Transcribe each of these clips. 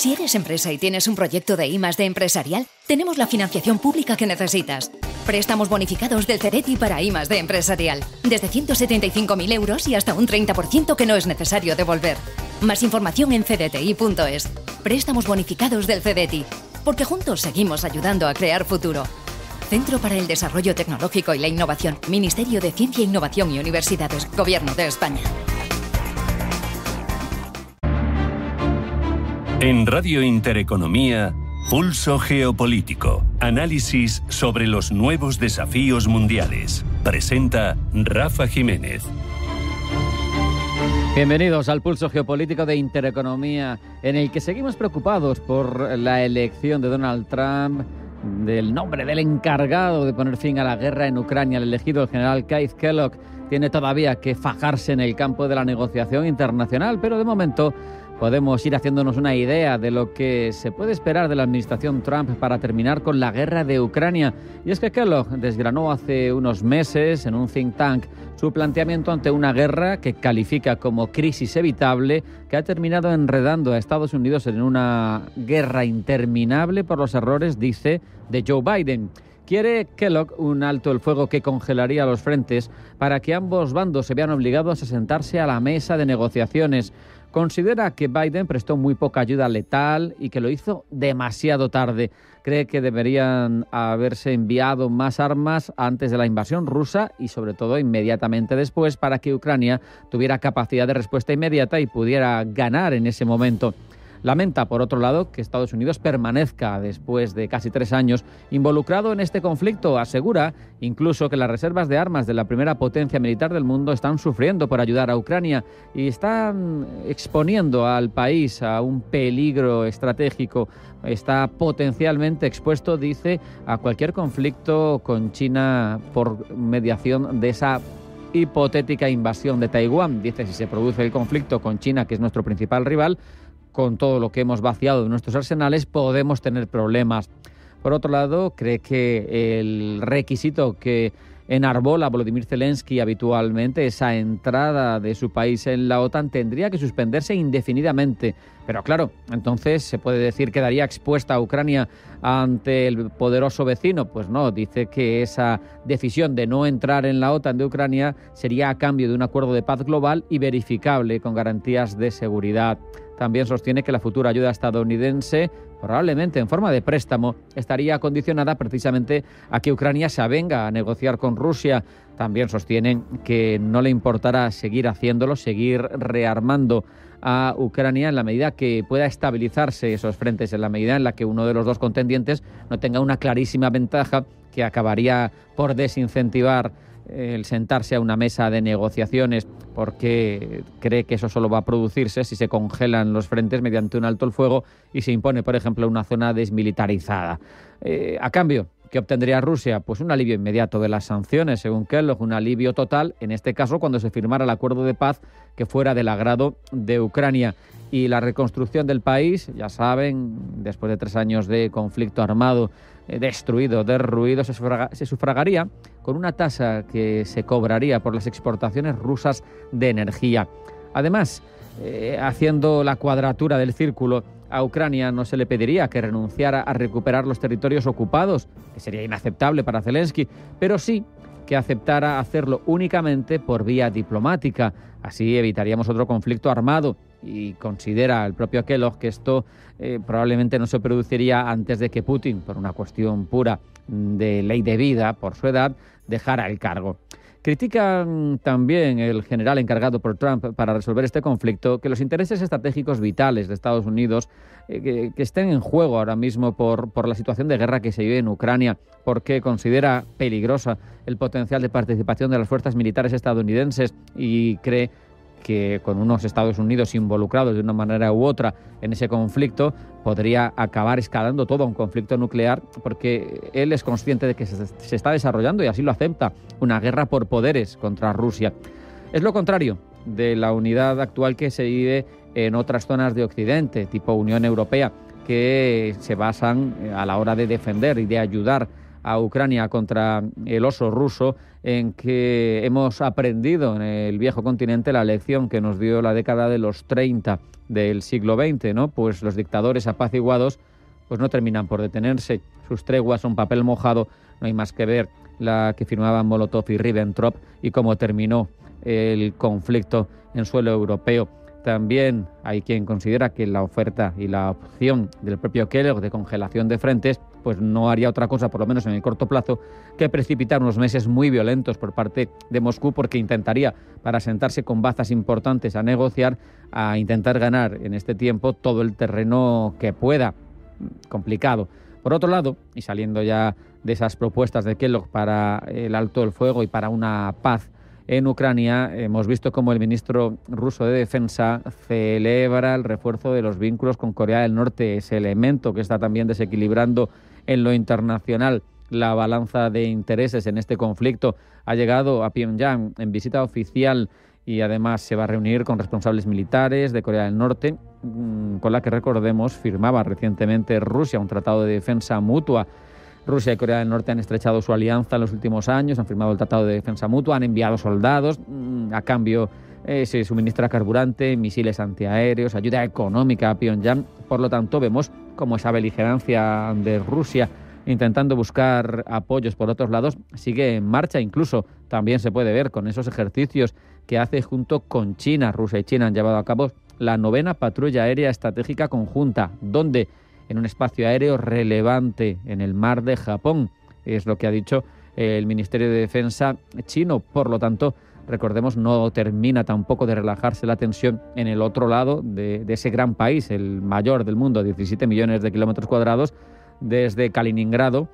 Si eres empresa y tienes un proyecto de I+D empresarial, tenemos la financiación pública que necesitas. Préstamos bonificados del CEDETI para I+D empresarial. Desde 175.000 euros y hasta un 30% que no es necesario devolver. Más información en cdti.es. Préstamos bonificados del CEDETI. Porque juntos seguimos ayudando a crear futuro. Centro para el Desarrollo Tecnológico y la Innovación. Ministerio de Ciencia, Innovación y Universidades. Gobierno de España. En Radio Intereconomía, Pulso Geopolítico. Análisis sobre los nuevos desafíos mundiales. Presenta Rafa Jiménez. Bienvenidos al Pulso Geopolítico de Intereconomía, en el que seguimos preocupados por la elección de Donald Trump, del nombre del encargado de poner fin a la guerra en Ucrania. El elegido, el general Keith Kellogg, tiene todavía que fajarse en el campo de la negociación internacional, pero de momento podemos ir haciéndonos una idea de lo que se puede esperar de la administración Trump para terminar con la guerra de Ucrania. Y es que Kellogg desgranó hace unos meses en un think tank su planteamiento ante una guerra que califica como crisis evitable, que ha terminado enredando a Estados Unidos en una guerra interminable por los errores, dice, de Joe Biden. Quiere Kellogg un alto el fuego que congelaría los frentes para que ambos bandos se vean obligados a sentarse a la mesa de negociaciones. Considera que Biden prestó muy poca ayuda letal y que lo hizo demasiado tarde. Cree que deberían haberse enviado más armas antes de la invasión rusa y sobre todo inmediatamente después para que Ucrania tuviera capacidad de respuesta inmediata y pudiera ganar en ese momento. Lamenta, por otro lado, que Estados Unidos permanezca, después de casi 3 años, involucrado en este conflicto. Asegura incluso que las reservas de armas de la primera potencia militar del mundo están sufriendo por ayudar a Ucrania y están exponiendo al país a un peligro estratégico. Está potencialmente expuesto, dice, a cualquier conflicto con China por mediación de esa hipotética invasión de Taiwán. Dice, si se produce el conflicto con China, que es nuestro principal rival, con todo lo que hemos vaciado de nuestros arsenales, podemos tener problemas. Por otro lado, cree que el requisito que enarbola Volodymyr Zelensky habitualmente, esa entrada de su país en la OTAN, tendría que suspenderse indefinidamente. Pero claro, entonces se puede decir que quedaría expuesta a Ucrania ante el poderoso vecino. Pues no, dice que esa decisión de no entrar en la OTAN de Ucrania sería a cambio de un acuerdo de paz global y verificable con garantías de seguridad. También sostiene que la futura ayuda estadounidense, probablemente en forma de préstamo, estaría condicionada precisamente a que Ucrania se avenga a negociar con Rusia. También sostienen que no le importará seguir haciéndolo, seguir rearmando a Ucrania en la medida que pueda estabilizarse esos frentes, en la medida en la que uno de los dos contendientes no tenga una clarísima ventaja que acabaría por desincentivar el sentarse a una mesa de negociaciones, porque cree que eso solo va a producirse si se congelan los frentes mediante un alto el fuego y se impone, por ejemplo, una zona desmilitarizada. A cambio, ¿qué obtendría Rusia? Pues un alivio inmediato de las sanciones, según Kellogg, un alivio total, en este caso cuando se firmara el acuerdo de paz que fuera del agrado de Ucrania. Y la reconstrucción del país, ya saben, después de 3 años de conflicto armado, destruido, derruido, se sufragaría con una tasa que se cobraría por las exportaciones rusas de energía. Además, haciendo la cuadratura del círculo, a Ucrania no se le pediría que renunciara a recuperar los territorios ocupados, que sería inaceptable para Zelensky, pero sí que aceptara hacerlo únicamente por vía diplomática. Así evitaríamos otro conflicto armado. Y considera el propio Kellogg que esto probablemente no se produciría antes de que Putin, por una cuestión pura de ley de vida, por su edad, dejara el cargo. Critican también el general encargado por Trump para resolver este conflicto que los intereses estratégicos vitales de Estados Unidos que estén en juego ahora mismo por la situación de guerra que se vive en Ucrania, porque considera peligrosa el potencial de participación de las fuerzas militares estadounidenses y cree que con unos Estados Unidos involucrados de una manera u otra en ese conflicto podría acabar escalando todo a un conflicto nuclear, porque él es consciente de que se está desarrollando, y así lo acepta, una guerra por poderes contra Rusia. Es lo contrario de la unidad actual que se vive en otras zonas de Occidente, tipo Unión Europea, que se basan a la hora de defender y de ayudar a Ucrania contra el oso ruso, en que hemos aprendido en el viejo continente la lección que nos dio la década de los 30 del siglo XX, ¿no? Pues los dictadores apaciguados pues no terminan por detenerse. Sus treguas son papel mojado, no hay más que ver la que firmaban Molotov y Ribbentrop y cómo terminó el conflicto en suelo europeo. También hay quien considera que la oferta y la opción del propio Kellogg de congelación de frentes pues no haría otra cosa, por lo menos en el corto plazo, que precipitar unos meses muy violentos por parte de Moscú, porque intentaría, para sentarse con bazas importantes a negociar, a intentar ganar en este tiempo todo el terreno que pueda. Complicado. Por otro lado, y saliendo ya de esas propuestas de Kellogg para el alto del fuego y para una paz en Ucrania, hemos visto cómo el ministro ruso de Defensa celebra el refuerzo de los vínculos con Corea del Norte, ese elemento que está también desequilibrando en lo internacional la balanza de intereses en este conflicto. Ha llegado a Pyongyang en visita oficial y además se va a reunir con responsables militares de Corea del Norte, con la que, recordemos, firmaba recientemente Rusia un tratado de defensa mutua. Rusia y Corea del Norte han estrechado su alianza en los últimos años, han firmado el Tratado de Defensa Mutua, han enviado soldados, a cambio se suministra carburante, misiles antiaéreos, ayuda económica a Pyongyang. Por lo tanto, vemos como esa beligerancia de Rusia intentando buscar apoyos por otros lados sigue en marcha. Incluso también se puede ver con esos ejercicios que hace junto con China. Rusia y China han llevado a cabo la 9ª patrulla aérea estratégica conjunta, donde en un espacio aéreo relevante en el mar de Japón. Es lo que ha dicho el Ministerio de Defensa chino. Por lo tanto, recordemos, no termina tampoco de relajarse la tensión en el otro lado de ese gran país, el mayor del mundo, 17 millones de kilómetros cuadrados, desde Kaliningrado,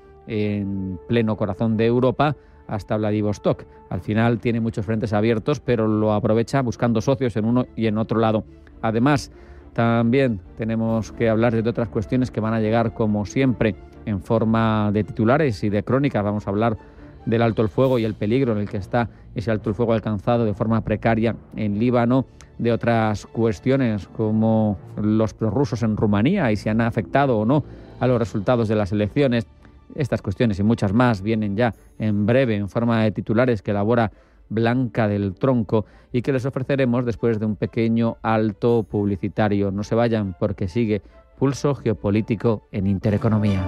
en pleno corazón de Europa, hasta Vladivostok. Al final tiene muchos frentes abiertos, pero lo aprovecha buscando socios en uno y en otro lado. Además, también tenemos que hablar de otras cuestiones que van a llegar, como siempre, en forma de titulares y de crónicas. Vamos a hablar del alto el fuego y el peligro en el que está ese alto el fuego alcanzado de forma precaria en Líbano, de otras cuestiones como los prorrusos en Rumanía y si han afectado o no a los resultados de las elecciones. Estas cuestiones y muchas más vienen ya en breve en forma de titulares que elabora Blanca del Tronco y que les ofreceremos después de un pequeño alto publicitario. No se vayan, porque sigue Pulso Geopolítico en Intereconomía.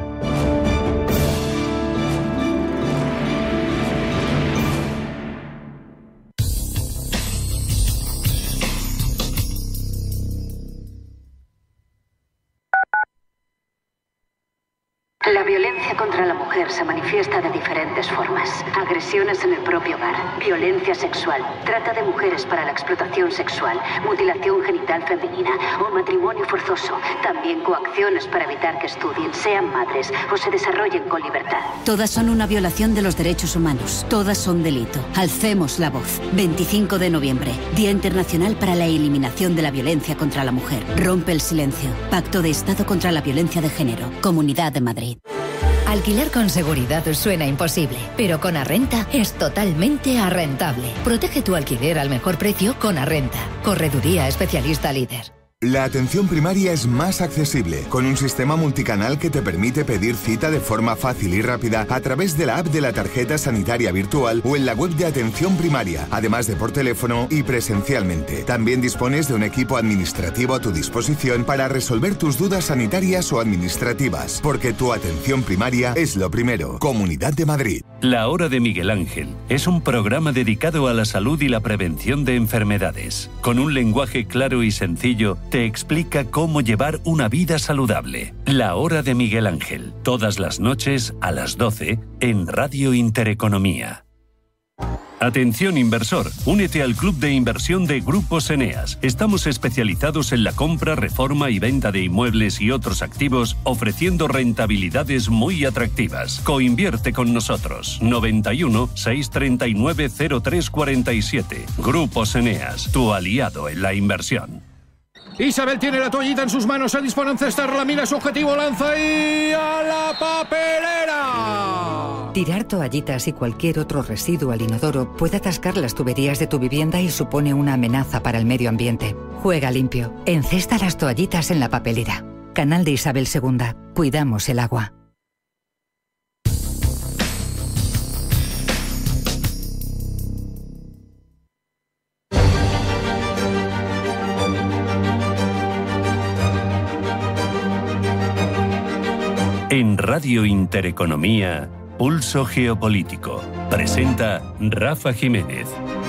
La violencia contra la mujer se manifiesta de diferentes formas. Agresiones en el propio hogar, violencia sexual, trata de mujeres para la explotación sexual, mutilación genital femenina o matrimonio forzoso. También coacciones para evitar que estudien, sean madres o se desarrollen con libertad. Todas son una violación de los derechos humanos. Todas son delito. Alcemos la voz. 25 de noviembre, Día Internacional para la Eliminación de la Violencia contra la Mujer. Rompe el silencio. Pacto de Estado contra la Violencia de Género. Comunidad de Madrid. Alquilar con seguridad suena imposible, pero con Arrenta es totalmente arrentable. Protege tu alquiler al mejor precio con Arrenta. Correduría especialista líder. La atención primaria es más accesible, con un sistema multicanal que te permite pedir cita de forma fácil y rápida a través de la app de la tarjeta sanitaria virtual o en la web de atención primaria, además de por teléfono y presencialmente. También dispones de un equipo administrativo a tu disposición para resolver tus dudas sanitarias o administrativas, porque tu atención primaria es lo primero. Comunidad de Madrid. La Hora de Miguel Ángel es un programa dedicado a la salud y la prevención de enfermedades. Con un lenguaje claro y sencillo, te explica cómo llevar una vida saludable. La Hora de Miguel Ángel, todas las noches a las 12 en Radio Intereconomía. Atención inversor, únete al club de inversión de Grupos Eneas. Estamos especializados en la compra, reforma y venta de inmuebles y otros activos, ofreciendo rentabilidades muy atractivas. Coinvierte con nosotros. 91 639 0347. Grupos Eneas, tu aliado en la inversión. Isabel tiene la toallita en sus manos, se dispone a encestarla, mira su objetivo, lanza y ¡a la papelera! Tirar toallitas y cualquier otro residuo al inodoro puede atascar las tuberías de tu vivienda y supone una amenaza para el medio ambiente. Juega limpio. Encesta las toallitas en la papelera. Canal de Isabel II. Cuidamos el agua. En Radio Intereconomía, Pulso Geopolítico. Presenta Rafa Jiménez.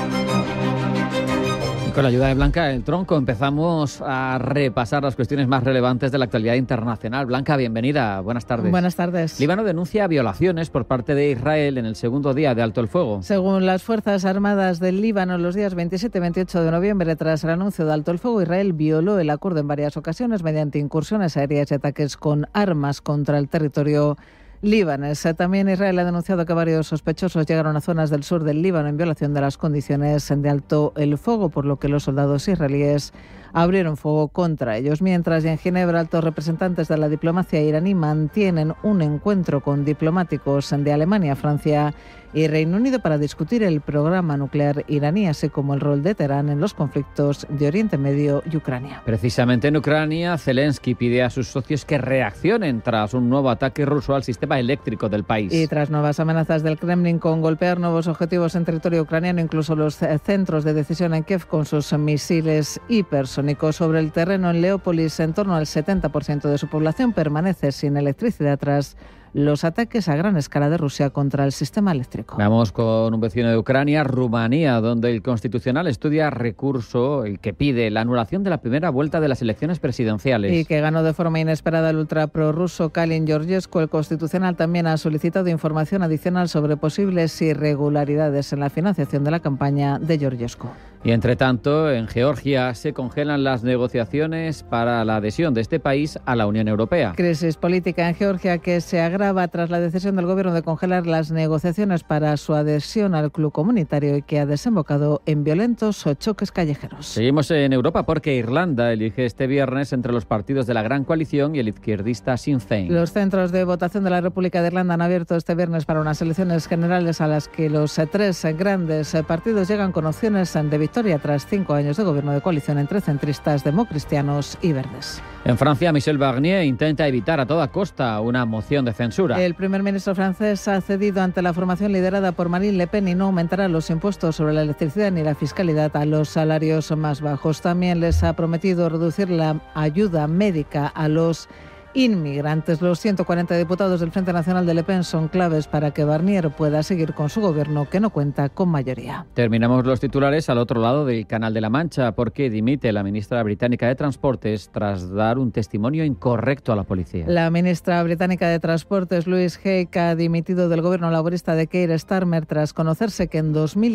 Con la ayuda de Blanca del Tronco empezamos a repasar las cuestiones más relevantes de la actualidad internacional. Blanca, bienvenida. Buenas tardes. Buenas tardes. Líbano denuncia violaciones por parte de Israel en el segundo día de alto el fuego. Según las Fuerzas Armadas del Líbano, los días 27 y 28 de noviembre, tras el anuncio de alto el fuego, Israel violó el acuerdo en varias ocasiones mediante incursiones aéreas y ataques con armas contra el territorio libanés. También Israel ha denunciado que varios sospechosos llegaron a zonas del sur del Líbano en violación de las condiciones de alto el fuego, por lo que los soldados israelíes abrieron fuego contra ellos. Mientras, en Ginebra, altos representantes de la diplomacia iraní mantienen un encuentro con diplomáticos de Alemania, Francia y Reino Unido para discutir el programa nuclear iraní, así como el rol de Teherán en los conflictos de Oriente Medio y Ucrania. Precisamente en Ucrania, Zelensky pide a sus socios que reaccionen tras un nuevo ataque ruso al sistema eléctrico del país. Y tras nuevas amenazas del Kremlin con golpear nuevos objetivos en territorio ucraniano, incluso los centros de decisión en Kiev con sus misiles hipersónicos. Sobre el terreno en Leópolis, en torno al 70% de su población permanece sin electricidad tras los ataques a gran escala de Rusia contra el sistema eléctrico. Vamos con un vecino de Ucrania, Rumanía, donde el Constitucional estudia recurso el que pide la anulación de la primera vuelta de las elecciones presidenciales. Y que ganó de forma inesperada el ultra prorruso Kalin Georgescu. El Constitucional también ha solicitado información adicional sobre posibles irregularidades en la financiación de la campaña de Georgescu. Y entre tanto, en Georgia se congelan las negociaciones para la adhesión de este país a la Unión Europea. Crisis política en Georgia que se agrava tras la decisión del gobierno de congelar las negociaciones para su adhesión al club comunitario y que ha desembocado en violentos choques callejeros. Seguimos en Europa porque Irlanda elige este viernes entre los partidos de la Gran Coalición y el izquierdista Sinn Féin. Los centros de votación de la República de Irlanda han abierto este viernes para unas elecciones generales a las que los tres grandes partidos llegan con opciones de victoria tras 5 años de gobierno de coalición entre centristas, democristianos y verdes. En Francia, Michel Barnier intenta evitar a toda costa una moción de censura. El primer ministro francés ha cedido ante la formación liderada por Marine Le Pen y no aumentará los impuestos sobre la electricidad ni la fiscalidad a los salarios más bajos. También les ha prometido reducir la ayuda médica a los inmigrantes. Los 140 diputados del Frente Nacional de Le Pen son claves para que Barnier pueda seguir con su gobierno, que no cuenta con mayoría. Terminamos los titulares al otro lado del Canal de la Mancha, porque dimite la ministra británica de Transportes tras dar un testimonio incorrecto a la policía. La ministra británica de Transportes, Louise Haigh, ha dimitido del gobierno laborista de Keir Starmer tras conocerse que en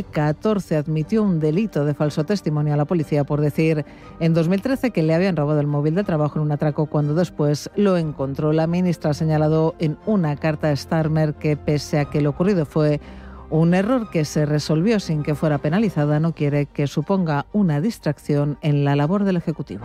2014 admitió un delito de falso testimonio a la policía por decir en 2013 que le habían robado el móvil de trabajo en un atraco cuando después lo encontró. La ministra ha señalado en una carta a Starmer que, pese a que lo ocurrido fue un error que se resolvió sin que fuera penalizada, no quiere que suponga una distracción en la labor del Ejecutivo.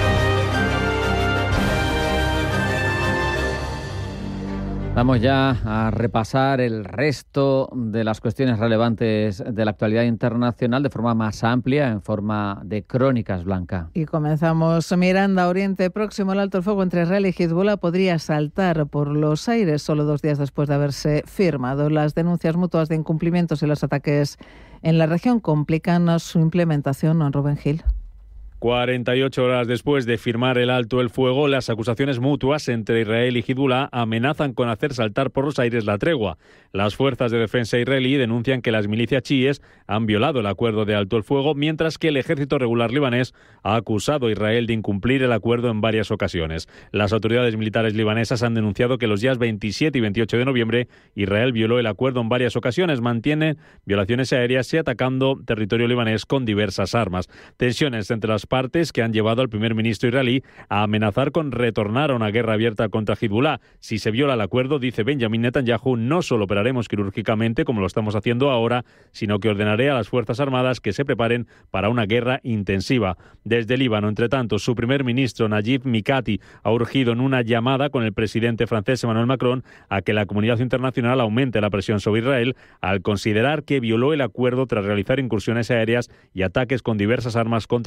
Vamos ya a repasar el resto de las cuestiones relevantes de la actualidad internacional de forma más amplia, en forma de crónicas, Blanca. Y comenzamos mirando a Oriente Próximo. El alto el fuego entre Israel y Hezbollah podría saltar por los aires solo 2 días después de haberse firmado. Las denuncias mutuas de incumplimientos y los ataques en la región complican su implementación. Rubén Gil. 48 horas después de firmar el alto el fuego, las acusaciones mutuas entre Israel y Hezbollah amenazan con hacer saltar por los aires la tregua. Las fuerzas de defensa israelí denuncian que las milicias chiíes han violado el acuerdo de alto el fuego, mientras que el ejército regular libanés ha acusado a Israel de incumplir el acuerdo en varias ocasiones. Las autoridades militares libanesas han denunciado que los días 27 y 28 de noviembre Israel violó el acuerdo en varias ocasiones, mantiene violaciones aéreas y atacando territorio libanés con diversas armas. Tensiones entre las partes que han llevado al primer ministro israelí a amenazar con retornar a una guerra abierta contra Hezbollah. Si se viola el acuerdo, dice Benjamin Netanyahu, no solo operaremos quirúrgicamente como lo estamos haciendo ahora, sino que ordenaré a las Fuerzas Armadas que se preparen para una guerra intensiva. Desde Líbano, entre tanto, su primer ministro Najib Mikati ha urgido en una llamada con el presidente francés Emmanuel Macron a que la comunidad internacional aumente la presión sobre Israel al considerar que violó el acuerdo tras realizar incursiones aéreas y ataques con diversas armas contra el territorio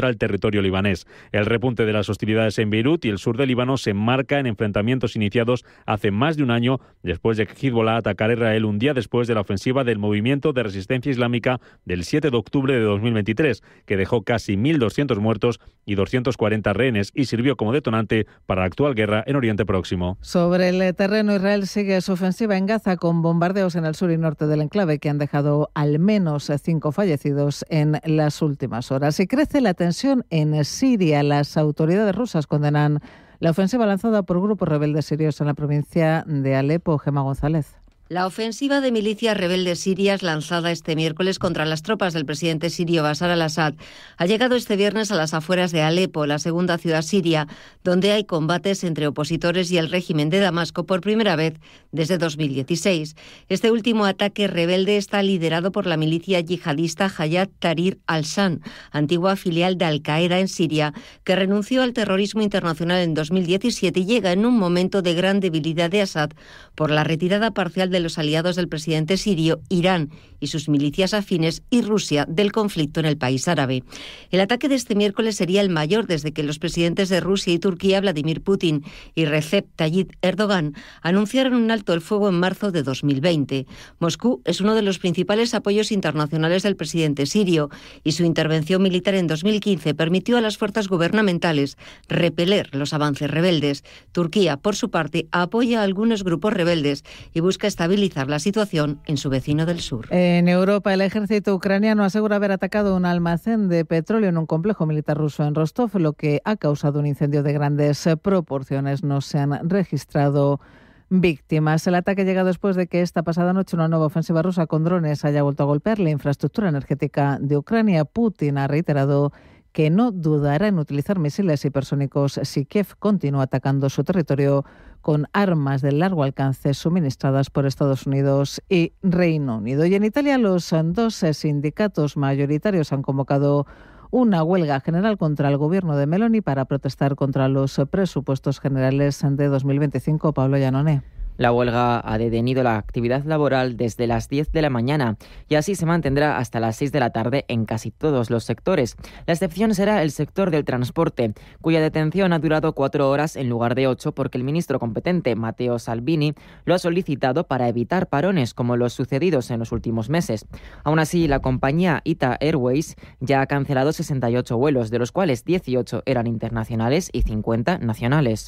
territorio libanés. El repunte de las hostilidades en Beirut y el sur del Líbano se enmarca en enfrentamientos iniciados hace más de un año después de que Hezbollah atacara a Israel un día después de la ofensiva del Movimiento de Resistencia Islámica del 7 de octubre de 2023, que dejó casi 1.200 muertos y 240 rehenes y sirvió como detonante para la actual guerra en Oriente Próximo. Sobre el terreno, Israel sigue su ofensiva en Gaza con bombardeos en el sur y norte del enclave que han dejado al menos 5 fallecidos en las últimas horas. Y crece la tensión en Siria. Las autoridades rusas condenan la ofensiva lanzada por grupos rebeldes sirios en la provincia de Alepo. Gemma González. La ofensiva de milicias rebeldes sirias lanzada este miércoles contra las tropas del presidente sirio Bashar al-Assad ha llegado este viernes a las afueras de Alepo, la segunda ciudad siria, donde hay combates entre opositores y el régimen de Damasco por primera vez desde 2016. Este último ataque rebelde está liderado por la milicia yihadista Hayat Tahrir al-Sham, antigua filial de Al-Qaeda en Siria, que renunció al terrorismo internacional en 2017 y llega en un momento de gran debilidad de Assad por la retirada parcial de los aliados del presidente sirio, Irán y sus milicias afines y Rusia del conflicto en el país árabe. El ataque de este miércoles sería el mayor desde que los presidentes de Rusia y Turquía, Vladimir Putin y Recep Tayyip Erdogan, anunciaron un alto el fuego en marzo de 2020. Moscú es uno de los principales apoyos internacionales del presidente sirio y su intervención militar en 2015 permitió a las fuerzas gubernamentales repeler los avances rebeldes. Turquía, por su parte, apoya a algunos grupos rebeldes y busca estabilizar la situación en su vecino del sur. En Europa, el ejército ucraniano asegura haber atacado un almacén de petróleo en un complejo militar ruso en Rostov, lo que ha causado un incendio de grandes proporciones. No se han registrado víctimas. El ataque llega después de que esta pasada noche una nueva ofensiva rusa con drones haya vuelto a golpear la infraestructura energética de Ucrania. Putin ha reiterado que no dudará en utilizar misiles hipersónicos si Kiev continúa atacando su territorio con armas de largo alcance suministradas por Estados Unidos y Reino Unido. Y en Italia, los dos sindicatos mayoritarios han convocado una huelga general contra el gobierno de Meloni para protestar contra los presupuestos generales de 2025. Pablo Iannone. La huelga ha detenido la actividad laboral desde las 10 de la mañana y así se mantendrá hasta las 6 de la tarde en casi todos los sectores. La excepción será el sector del transporte, cuya detención ha durado 4 horas en lugar de 8 porque el ministro competente, Matteo Salvini, lo ha solicitado para evitar parones como los sucedidos en los últimos meses. Aún así, la compañía ITA Airways ya ha cancelado 68 vuelos, de los cuales 18 eran internacionales y 50 nacionales.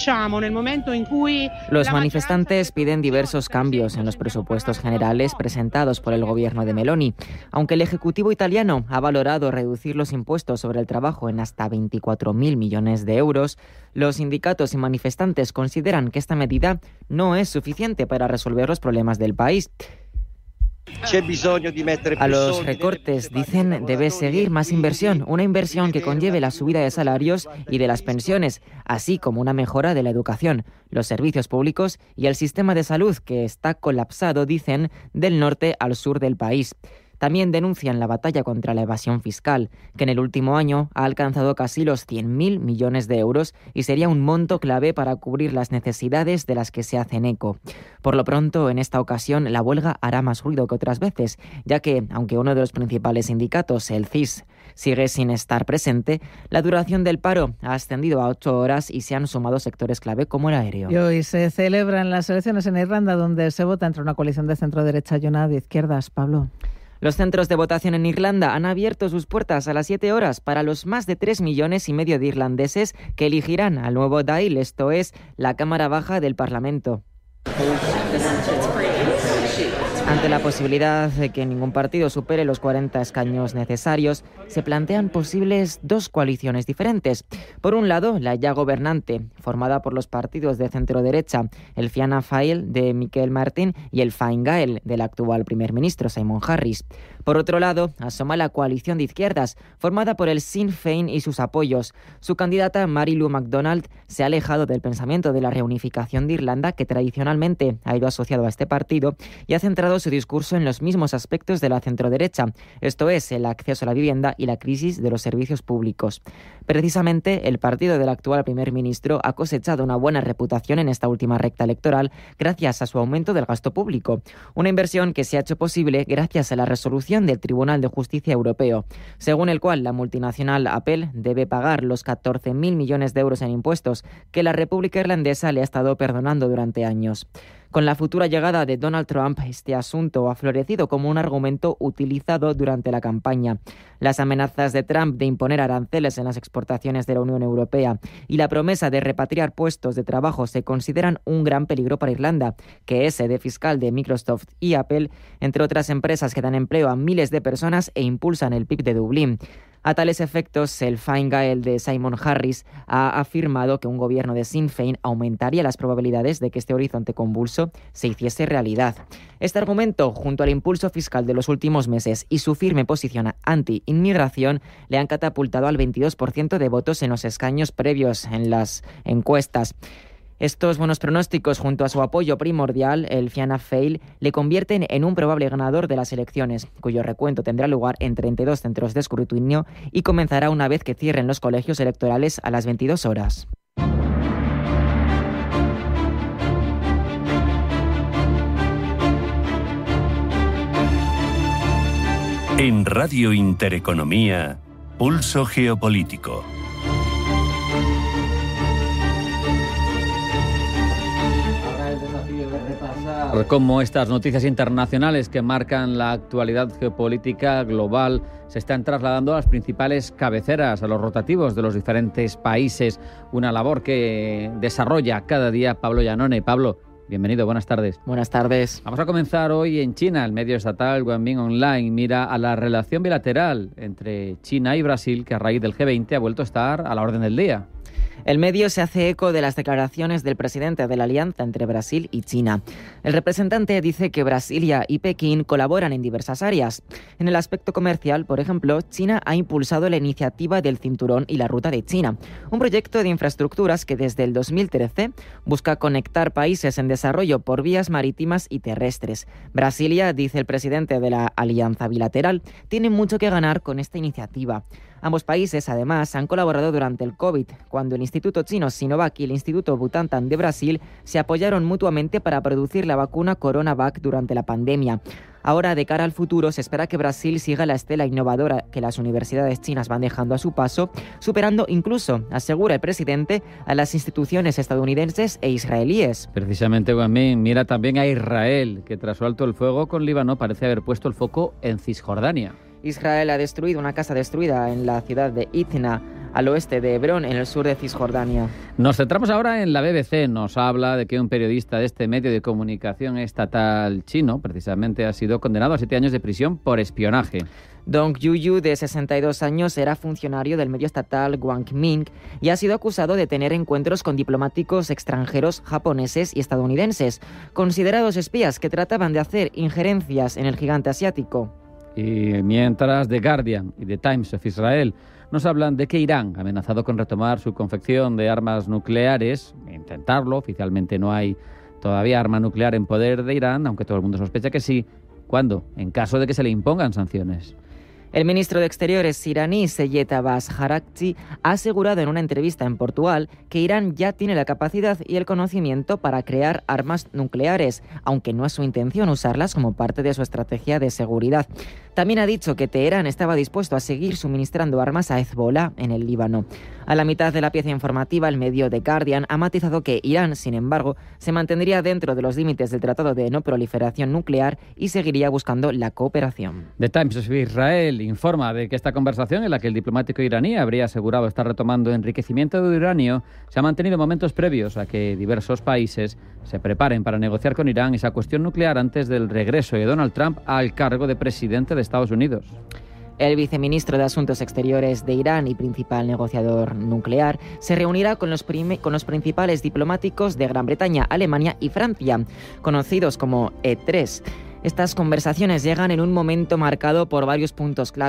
Los manifestantes piden diversos cambios en los presupuestos generales presentados por el gobierno de Meloni, aunque el Ejecutivo italiano ha valorado reducir los impuestos sobre el trabajo en hasta 24.000 millones de euros. Los sindicatos y manifestantes consideran que esta medida no es suficiente para resolver los problemas del país. A los recortes, dicen, debe seguir más inversión, una inversión que conlleve la subida de salarios y de las pensiones, así como una mejora de la educación, los servicios públicos y el sistema de salud, que está colapsado, dicen, del norte al sur del país. También denuncian la batalla contra la evasión fiscal, que en el último año ha alcanzado casi los 100.000 millones de euros y sería un monto clave para cubrir las necesidades de las que se hacen eco. Por lo pronto, en esta ocasión, la huelga hará más ruido que otras veces, ya que, aunque uno de los principales sindicatos, el CIS, sigue sin estar presente, la duración del paro ha ascendido a 8 horas y se han sumado sectores clave como el aéreo. Y hoy se celebran las elecciones en Irlanda, donde se vota entre una coalición de centro-derecha y una de izquierdas. Pablo. Los centros de votación en Irlanda han abierto sus puertas a las 7 horas para los más de 3,5 millones de irlandeses que elegirán al nuevo Dáil, esto es, la Cámara Baja del Parlamento. Ante la posibilidad de que ningún partido supere los 40 escaños necesarios, se plantean posibles dos coaliciones diferentes. Por un lado, la ya gobernante, formada por los partidos de centro-derecha, el Fianna Fáil de Michael Martin y el Fine Gael del actual primer ministro Simon Harris. Por otro lado, asoma la coalición de izquierdas, formada por el Sinn Féin y sus apoyos. Su candidata, Mary Lou McDonald, se ha alejado del pensamiento de la reunificación de Irlanda, que tradicionalmente ha ido asociado a este partido partido y ha centrado su discurso en los mismos aspectos de la centroderecha, esto es, el acceso a la vivienda y la crisis de los servicios públicos. Precisamente, el partido del actual primer ministro ha cosechado una buena reputación en esta última recta electoral gracias a su aumento del gasto público, una inversión que se ha hecho posible gracias a la resolución del Tribunal de Justicia Europeo, según el cual la multinacional Apple debe pagar los 14.000 millones de euros en impuestos que la República Irlandesa le ha estado perdonando durante años. Con la futura llegada de Donald Trump, este asunto ha florecido como un argumento utilizado durante la campaña. Las amenazas de Trump de imponer aranceles en las exportaciones de la Unión Europea y la promesa de repatriar puestos de trabajo se consideran un gran peligro para Irlanda, que es sede fiscal de Microsoft y Apple, entre otras empresas que dan empleo a miles de personas e impulsan el PIB de Dublín. A tales efectos, el Fine Gael de Simon Harris ha afirmado que un gobierno de Sinn Féin aumentaría las probabilidades de que este horizonte convulso se hiciese realidad. Este argumento, junto al impulso fiscal de los últimos meses y su firme posición anti-inmigración, le han catapultado al 22% de votos en los escaños previos en las encuestas. Estos buenos pronósticos, junto a su apoyo primordial, el Fianna Fáil, le convierten en un probable ganador de las elecciones, cuyo recuento tendrá lugar en 32 centros de escrutinio y comenzará una vez que cierren los colegios electorales a las 22 horas. En Radio Intereconomía, Pulso Geopolítico. Cómo estas noticias internacionales que marcan la actualidad geopolítica global se están trasladando a las principales cabeceras, a los rotativos de los diferentes países. Una labor que desarrolla cada día Pablo Llanone. Pablo, bienvenido, buenas tardes. Buenas tardes. Vamos a comenzar hoy en China. El medio estatal Guanmin Online mira a la relación bilateral entre China y Brasil, que a raíz del G20 ha vuelto a estar a la orden del día. El medio se hace eco de las declaraciones del presidente de la alianza entre Brasil y China. El representante dice que Brasilia y Pekín colaboran en diversas áreas. En el aspecto comercial, por ejemplo, China ha impulsado la iniciativa del Cinturón y la Ruta de China, un proyecto de infraestructuras que desde el 2013 busca conectar países en desarrollo por vías marítimas y terrestres. Brasilia, dice el presidente de la alianza bilateral, tiene mucho que ganar con esta iniciativa. Ambos países, además, han colaborado durante el COVID, cuando el Instituto Chino Sinovac y el Instituto Butantan de Brasil se apoyaron mutuamente para producir la vacuna CoronaVac durante la pandemia. Ahora, de cara al futuro, se espera que Brasil siga la estela innovadora que las universidades chinas van dejando a su paso, superando incluso, asegura el presidente, a las instituciones estadounidenses e israelíes. Precisamente, Guanmin mira también a Israel, que tras su alto el fuego con Líbano parece haber puesto el foco en Cisjordania. Israel ha destruido una casa destruida en la ciudad de Itna, al oeste de Hebrón, en el sur de Cisjordania. Nos centramos ahora en la BBC. Nos habla de que un periodista de este medio de comunicación estatal chino, precisamente, ha sido condenado a 7 años de prisión por espionaje. Dong Yuyu, de 62 años, era funcionario del medio estatal Guangming y ha sido acusado de tener encuentros con diplomáticos extranjeros japoneses y estadounidenses, considerados espías que trataban de hacer injerencias en el gigante asiático. Y mientras The Guardian y The Times of Israel nos hablan de que Irán ha amenazado con retomar su confección de armas nucleares, intentarlo, oficialmente no hay todavía arma nuclear en poder de Irán, aunque todo el mundo sospecha que sí. ¿Cuándo? En caso de que se le impongan sanciones. El ministro de Exteriores iraní, Seyed Abbas Araghchi, ha asegurado en una entrevista en Portugal que Irán ya tiene la capacidad y el conocimiento para crear armas nucleares, aunque no es su intención usarlas como parte de su estrategia de seguridad. También ha dicho que Teherán estaba dispuesto a seguir suministrando armas a Hezbollah en el Líbano. A la mitad de la pieza informativa, el medio The Guardian ha matizado que Irán, sin embargo, se mantendría dentro de los límites del Tratado de No Proliferación Nuclear y seguiría buscando la cooperación. The Times of Israel informa de que esta conversación, en la que el diplomático iraní habría asegurado estar retomando enriquecimiento de uranio, se ha mantenido momentos previos a que diversos países se preparen para negociar con Irán esa cuestión nuclear antes del regreso de Donald Trump al cargo de presidente de Estados Unidos. El viceministro de Asuntos Exteriores de Irán y principal negociador nuclear se reunirá con los principales diplomáticos de Gran Bretaña, Alemania y Francia, conocidos como E3. Estas conversaciones llegan en un momento marcado por varios puntos clave.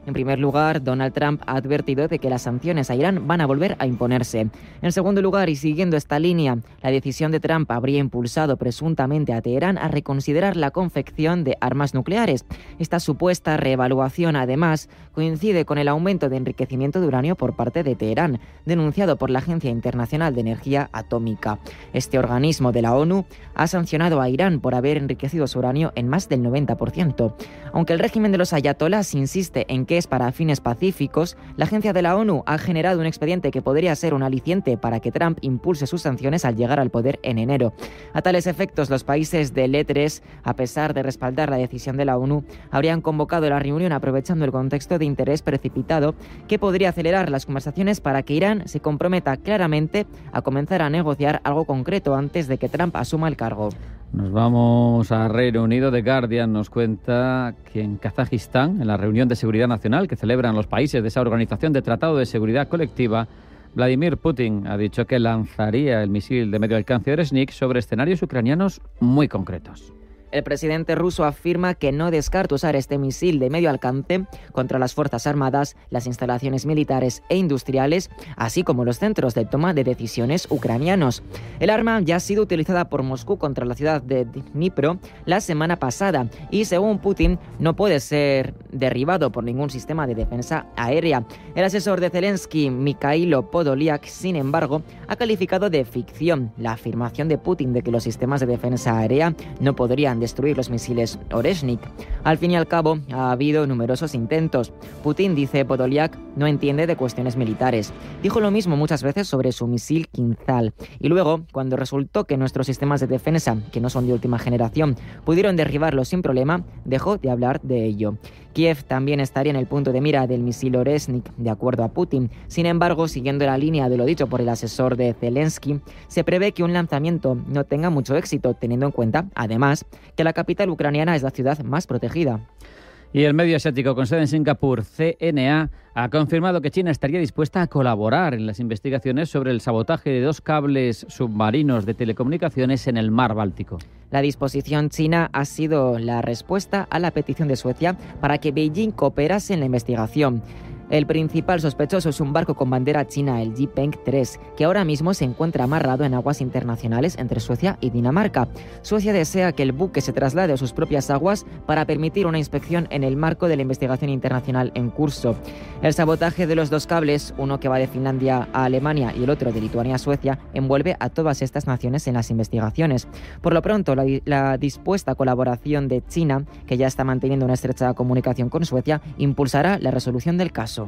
En primer lugar, Donald Trump ha advertido de que las sanciones a Irán van a volver a imponerse. En segundo lugar, y siguiendo esta línea, la decisión de Trump habría impulsado presuntamente a Teherán a reconsiderar la confección de armas nucleares. Esta supuesta reevaluación, además, coincide con el aumento de enriquecimiento de uranio por parte de Teherán, denunciado por la Agencia Internacional de Energía Atómica. Este organismo de la ONU ha sancionado a Irán por haber enriquecido su uranio en más del 90%. Aunque el régimen de los ayatolás insiste en que es para fines pacíficos, la agencia de la ONU ha generado un expediente que podría ser un aliciente para que Trump impulse sus sanciones al llegar al poder en enero. A tales efectos, los países del E3, a pesar de respaldar la decisión de la ONU, habrían convocado la reunión aprovechando el contexto de interés precipitado que podría acelerar las conversaciones para que Irán se comprometa claramente a comenzar a negociar algo concreto antes de que Trump asuma el cargo. Nos vamos a Reino Unido. The Guardian nos cuenta que en Kazajistán, en la reunión de seguridad nacional que celebran los países de esa organización de Tratado de Seguridad Colectiva, Vladimir Putin ha dicho que lanzaría el misil de medio alcance Oreshnik sobre escenarios ucranianos muy concretos. El presidente ruso afirma que no descarta usar este misil de medio alcance contra las Fuerzas Armadas, las instalaciones militares e industriales, así como los centros de toma de decisiones ucranianos. El arma ya ha sido utilizada por Moscú contra la ciudad de Dnipro la semana pasada y, según Putin, no puede ser derribado por ningún sistema de defensa aérea. El asesor de Zelensky, Mikhailo Podolyak, sin embargo, ha calificado de ficción la afirmación de Putin de que los sistemas de defensa aérea no podrían destruir los misiles Oreshnik. Al fin y al cabo, ha habido numerosos intentos. Putin, dice Podolyak, no entiende de cuestiones militares. Dijo lo mismo muchas veces sobre su misil Kinzhal. Y luego, cuando resultó que nuestros sistemas de defensa, que no son de última generación, pudieron derribarlo sin problema, dejó de hablar de ello. Kiev también estaría en el punto de mira del misil Oreshnik, de acuerdo a Putin. Sin embargo, siguiendo la línea de lo dicho por el asesor de Zelensky, se prevé que un lanzamiento no tenga mucho éxito, teniendo en cuenta, además, que la capital ucraniana es la ciudad más protegida. Y el medio asiático con sede en Singapur, CNA, ha confirmado que China estaría dispuesta a colaborar en las investigaciones sobre el sabotaje de 2 cables submarinos de telecomunicaciones en el mar Báltico. La disposición china ha sido la respuesta a la petición de Suecia para que Beijing cooperase en la investigación. El principal sospechoso es un barco con bandera china, el Yipeng 3, que ahora mismo se encuentra amarrado en aguas internacionales entre Suecia y Dinamarca. Suecia desea que el buque se traslade a sus propias aguas para permitir una inspección en el marco de la investigación internacional en curso. El sabotaje de los 2 cables, uno que va de Finlandia a Alemania y el otro de Lituania a Suecia, envuelve a todas estas naciones en las investigaciones. Por lo pronto, la dispuesta colaboración de China, que ya está manteniendo una estrecha comunicación con Suecia, impulsará la resolución del caso.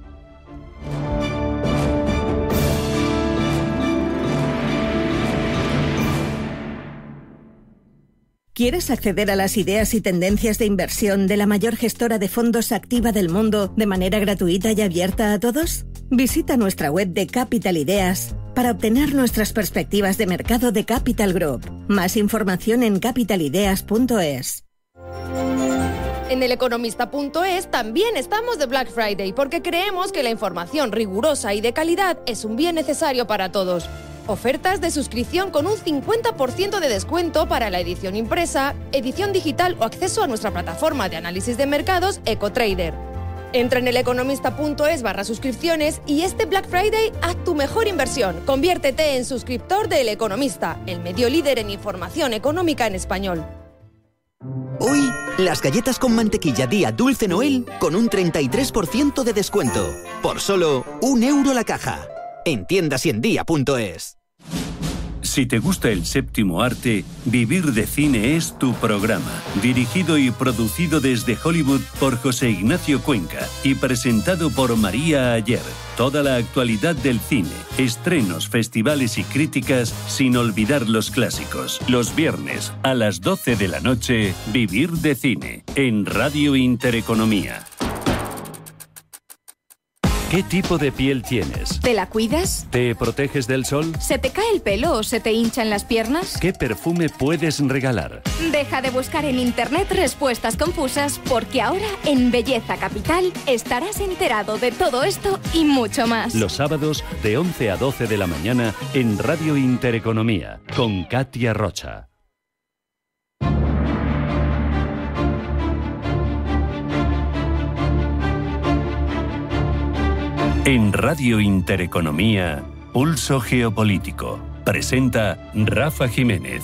¿Quieres acceder a las ideas y tendencias de inversión de la mayor gestora de fondos activa del mundo de manera gratuita y abierta a todos? Visita nuestra web de Capital Ideas para obtener nuestras perspectivas de mercado de Capital Group. Más información en capitalideas.es. En eleconomista.es también estamos de Black Friday porque creemos que la información rigurosa y de calidad es un bien necesario para todos. Ofertas de suscripción con un 50% de descuento para la edición impresa, edición digital o acceso a nuestra plataforma de análisis de mercados EcoTrader. Entra en eleconomista.es/suscripciones y este Black Friday haz tu mejor inversión. Conviértete en suscriptor de El Economista, el medio líder en información económica en español. Hoy, las galletas con mantequilla Día Dulce Noel con un 33% de descuento. Por solo €1 la caja. En tiendas y en día.es. Si te gusta el séptimo arte, Vivir de Cine es tu programa. Dirigido y producido desde Hollywood por José Ignacio Cuenca y presentado por María Ayer. Toda la actualidad del cine, estrenos, festivales y críticas, sin olvidar los clásicos. Los viernes a las 12 de la noche, Vivir de Cine, en Radio Intereconomía. ¿Qué tipo de piel tienes? ¿Te la cuidas? ¿Te proteges del sol? ¿Se te cae el pelo o se te hinchan las piernas? ¿Qué perfume puedes regalar? Deja de buscar en internet respuestas confusas porque ahora en Belleza Capital estarás enterado de todo esto y mucho más. Los sábados de 11 a 12 de la mañana en Radio Intereconomía con Katia Rocha. En Radio Intereconomía, Pulso Geopolítico. Presenta Rafa Jiménez.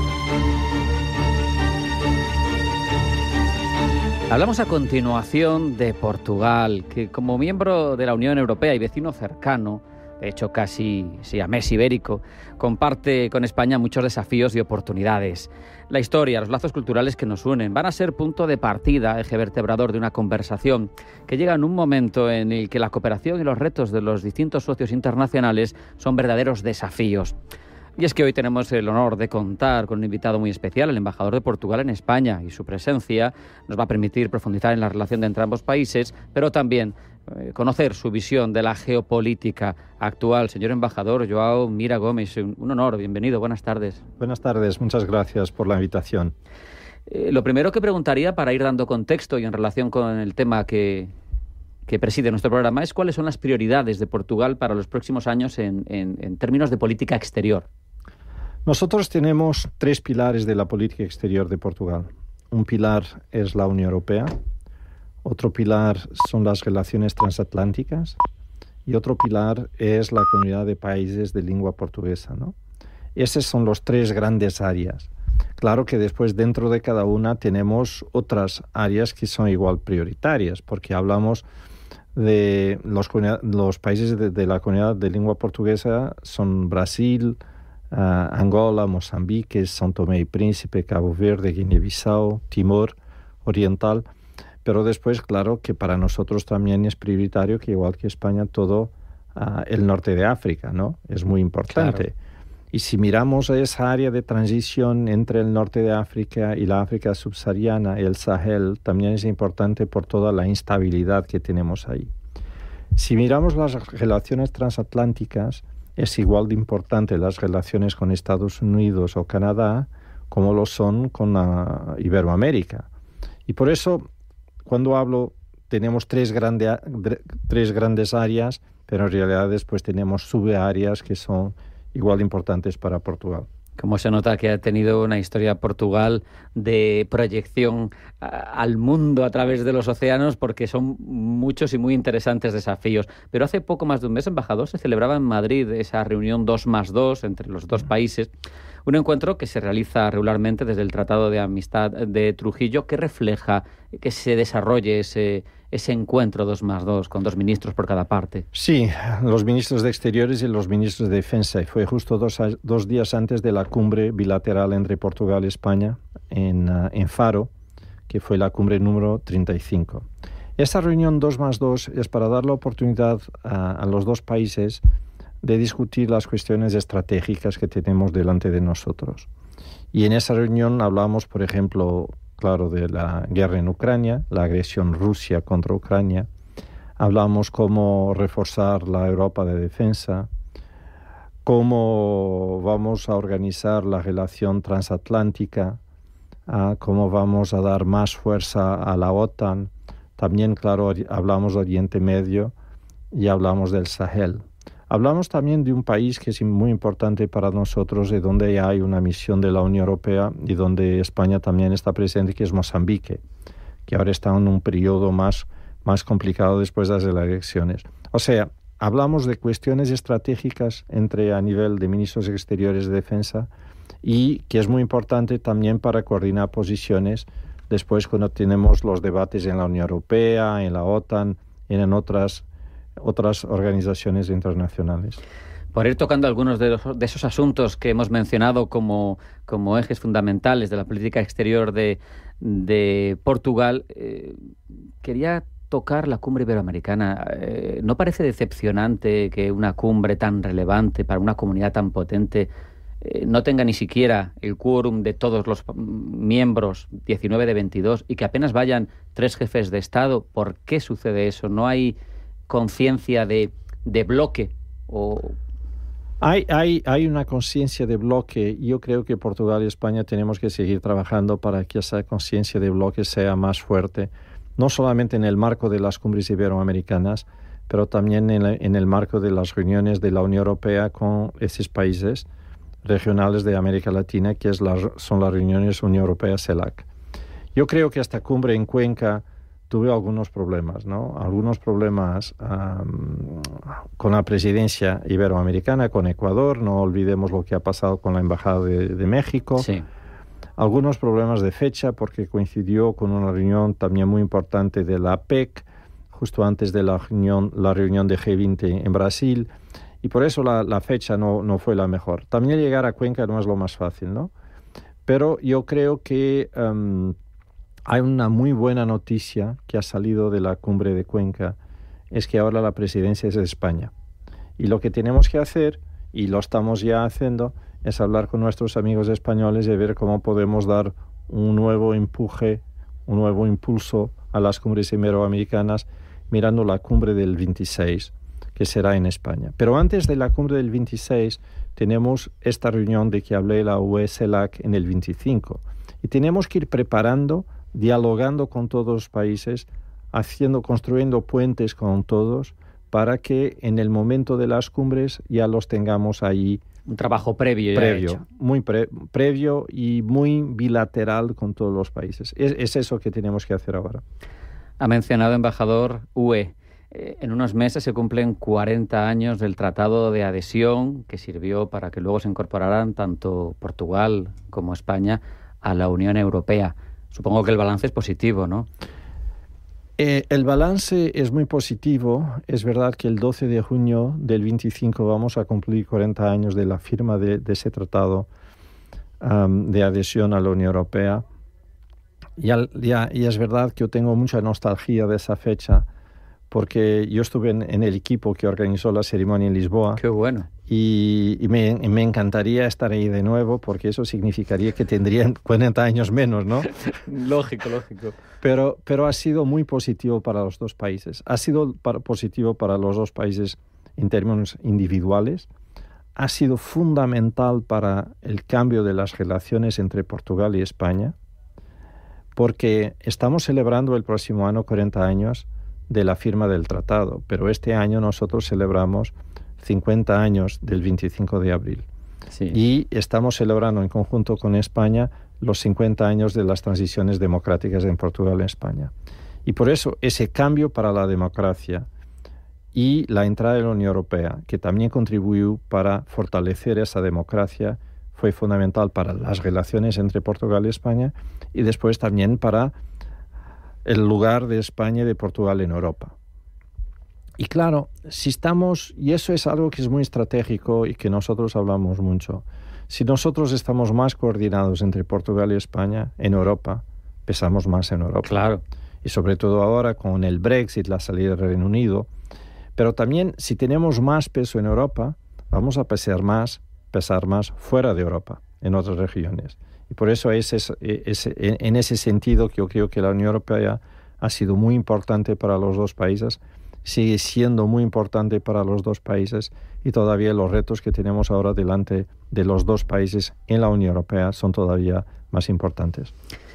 Hablamos a continuación de Portugal, que como miembro de la Unión Europea y vecino cercano, de hecho casi siamés ibérico, comparte con España muchos desafíos y oportunidades. La historia, los lazos culturales que nos unen van a ser punto de partida, eje vertebrador de una conversación que llega en un momento en el que la cooperación y los retos de los distintos socios internacionales son verdaderos desafíos. Y es que hoy tenemos el honor de contar con un invitado muy especial, el embajador de Portugal en España, y su presencia nos va a permitir profundizar en la relación entre ambos países, pero también conocer su visión de la geopolítica actual. Señor embajador João Mira Gomes, un honor, bienvenido, buenas tardes. Buenas tardes, muchas gracias por la invitación. Lo primero que preguntaría, para ir dando contexto y en relación con el tema que preside nuestro programa, es cuáles son las prioridades de Portugal para los próximos años en términos de política exterior. Nosotros tenemos 3 pilares de la política exterior de Portugal. Un pilar es la Unión Europea, otro pilar son las relaciones transatlánticas y otro pilar es la comunidad de países de lengua portuguesa, ¿no? Esos son los 3 grandes áreas. Claro que después dentro de cada una tenemos otras áreas que son igual prioritarias, porque hablamos de los países de la comunidad de lengua portuguesa son Brasil, Angola, Mozambique, São Tomé y Príncipe, Cabo Verde, Guinea-Bissau, Timor Oriental, pero después, claro, que para nosotros también es prioritario que, igual que España, todo el norte de África, ¿no? Es muy importante. Claro. Y si miramos a esa área de transición entre el norte de África y la África subsahariana y el Sahel, también es importante por toda la instabilidad que tenemos ahí. Si miramos las relaciones transatlánticas, es igual de importante las relaciones con Estados Unidos o Canadá como lo son con Iberoamérica. Y por eso, cuando hablo, tenemos 3 grandes áreas, pero en realidad después tenemos subáreas que son igual de importantes para Portugal. Como se nota que ha tenido una historia Portugal de proyección al mundo a través de los océanos, porque son muchos y muy interesantes desafíos. Pero hace poco más de un mes, embajador, se celebraba en Madrid esa reunión 2+2 entre los dos países, un encuentro que se realiza regularmente desde el Tratado de Amistad de Trujillo, que refleja que se desarrolle ese encuentro 2+2 con 2 ministros por cada parte. Sí, los ministros de Exteriores y los ministros de Defensa. Y fue justo 2 días antes de la cumbre bilateral entre Portugal y España en Faro, que fue la cumbre número 35. Esta reunión 2+2 es para dar la oportunidad a los 2 países de discutir las cuestiones estratégicas que tenemos delante de nosotros. Y en esa reunión hablamos, por ejemplo, claro, de la guerra en Ucrania, la agresión Rusia contra Ucrania. Hablamos cómo reforzar la Europa de defensa, cómo vamos a organizar la relación transatlántica, cómo vamos a dar más fuerza a la OTAN. También, claro, hablamos de Oriente Medio y hablamos del Sahel. Hablamos también de un país que es muy importante para nosotros, de donde hay una misión de la Unión Europea y donde España también está presente, que es Mozambique, que ahora está en un periodo más complicado después de las elecciones. O sea, hablamos de cuestiones estratégicas a nivel de ministros exteriores de defensa y que es muy importante también para coordinar posiciones después cuando tenemos los debates en la Unión Europea, en la OTAN, en otras organizaciones internacionales. Por ir tocando algunos de esos asuntos que hemos mencionado como ejes fundamentales de la política exterior de Portugal, quería tocar la cumbre iberoamericana. ¿No parece decepcionante que una cumbre tan relevante para una comunidad tan potente no tenga ni siquiera el quórum de todos los miembros, 19 de 22, y que apenas vayan 3 jefes de Estado? ¿Por qué sucede eso? ¿No hay conciencia de bloque? Hay una conciencia de bloque. Yo creo que Portugal y España tenemos que seguir trabajando para que esa conciencia de bloque sea más fuerte, no solamente en el marco de las cumbres iberoamericanas, pero también en el marco de las reuniones de la Unión Europea con esos países regionales de América Latina, son las reuniones Unión Europea-CELAC. Yo creo que esta cumbre en Cuenca tuve algunos problemas, ¿no? Algunos problemas con la presidencia iberoamericana, con Ecuador. No olvidemos lo que ha pasado con la Embajada de México. Sí. Algunos problemas de fecha porque coincidió con una reunión también muy importante de la APEC, justo antes de la reunión de G20 en Brasil, y por eso la fecha no fue la mejor. También llegar a Cuenca no es lo más fácil, ¿no? Pero yo creo que hay una muy buena noticia que ha salido de la cumbre de Cuenca, es que ahora la presidencia es de España. Y lo que tenemos que hacer, y lo estamos ya haciendo, es hablar con nuestros amigos españoles y ver cómo podemos dar un nuevo empuje, un nuevo impulso a las cumbres iberoamericanas, mirando la cumbre del 26, que será en España. Pero antes de la cumbre del 26 tenemos esta reunión de que hablé, la UE-CELAC, en el 25. Y tenemos que ir preparando, dialogando con todos los países, construyendo puentes con todos, para que en el momento de las cumbres ya los tengamos ahí. Un trabajo previo hecho. Muy previo y muy bilateral con todos los países. Es eso que tenemos que hacer ahora. Ha mencionado, embajador, UE. En unos meses se cumplen 40 años del Tratado de Adhesión, que sirvió para que luego se incorporaran tanto Portugal como España a la Unión Europea. Supongo que el balance es positivo, ¿no? El balance es muy positivo. Es verdad que el 12 de junio del 25 vamos a cumplir 40 años de la firma de ese tratado de adhesión a la Unión Europea. Y es verdad que yo tengo mucha nostalgia de esa fecha, porque yo estuve en el equipo que organizó la ceremonia en Lisboa. ¡Qué bueno! Y me encantaría estar ahí de nuevo, porque eso significaría que tendrían 40 años menos, ¿no? Lógico. Pero ha sido muy positivo para los dos países. Ha sido positivo para los dos países en términos individuales. Ha sido fundamental para el cambio de las relaciones entre Portugal y España, porque estamos celebrando el próximo año 40 años de la firma del tratado, pero este año nosotros celebramos 50 años del 25 de abril. Sí. Y estamos celebrando en conjunto con España los 50 años de las transiciones democráticas en Portugal y España. Y por eso ese cambio para la democracia y la entrada de la Unión Europea, que también contribuyó para fortalecer esa democracia, fue fundamental para las relaciones entre Portugal y España, y después también para el lugar de España y de Portugal en Europa. Y claro, y eso es algo que es muy estratégico y que nosotros hablamos mucho, si nosotros estamos más coordinados entre Portugal y España en Europa, pesamos más en Europa. Claro. Y sobre todo ahora con el Brexit, la salida del Reino Unido. Pero también si tenemos más peso en Europa, vamos a pesar más fuera de Europa, en otras regiones. Y por eso en ese sentido que yo creo que la Unión Europea ha sido muy importante para los dos países, sigue siendo muy importante para los dos países, y todavía los retos que tenemos ahora delante de los dos países en la Unión Europea son todavía más importantes.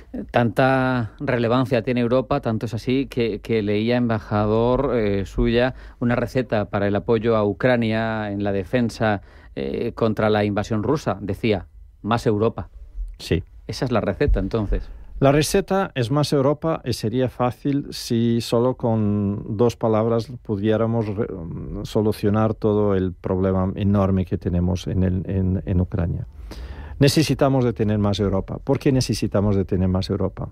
Tanta relevancia tiene Europa, tanto es así que leía, embajador, suya, una receta para el apoyo a Ucrania en la defensa contra la invasión rusa. Decía, más Europa. Sí. Esa es la receta, entonces. La receta es más Europa, y sería fácil si solo con dos palabras pudiéramos solucionar todo el problema enorme que tenemos en Ucrania. Necesitamos de tener más Europa. ¿Por qué necesitamos de tener más Europa?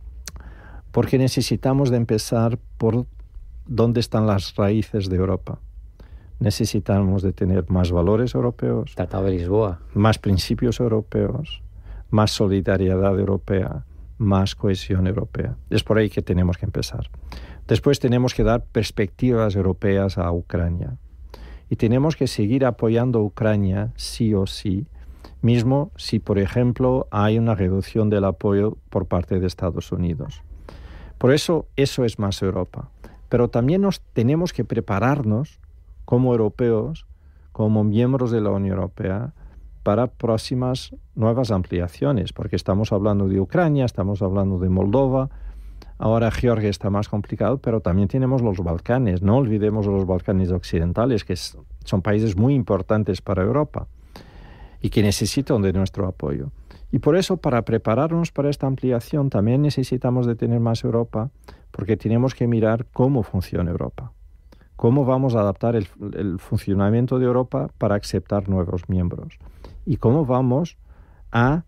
Porque necesitamos de empezar por dónde están las raíces de Europa. Necesitamos de tener más valores europeos, Tratado de Lisboa, más principios europeos, más solidaridad europea, más cohesión europea. Es por ahí que tenemos que empezar. Después tenemos que dar perspectivas europeas a Ucrania. Y tenemos que seguir apoyando a Ucrania sí o sí, mismo si, por ejemplo, hay una reducción del apoyo por parte de Estados Unidos. Por eso es más Europa. Pero también tenemos que prepararnos como europeos, como miembros de la Unión Europea, para próximas nuevas ampliaciones, porque estamos hablando de Ucrania, estamos hablando de Moldova, ahora Georgia está más complicado, pero también tenemos los Balcanes. No olvidemos los Balcanes occidentales, que son países muy importantes para Europa y que necesitan de nuestro apoyo. Y por eso, para prepararnos para esta ampliación, también necesitamos de tener más Europa, porque tenemos que mirar cómo funciona Europa, cómo vamos a adaptar el funcionamiento de Europa para aceptar nuevos miembros y cómo vamos a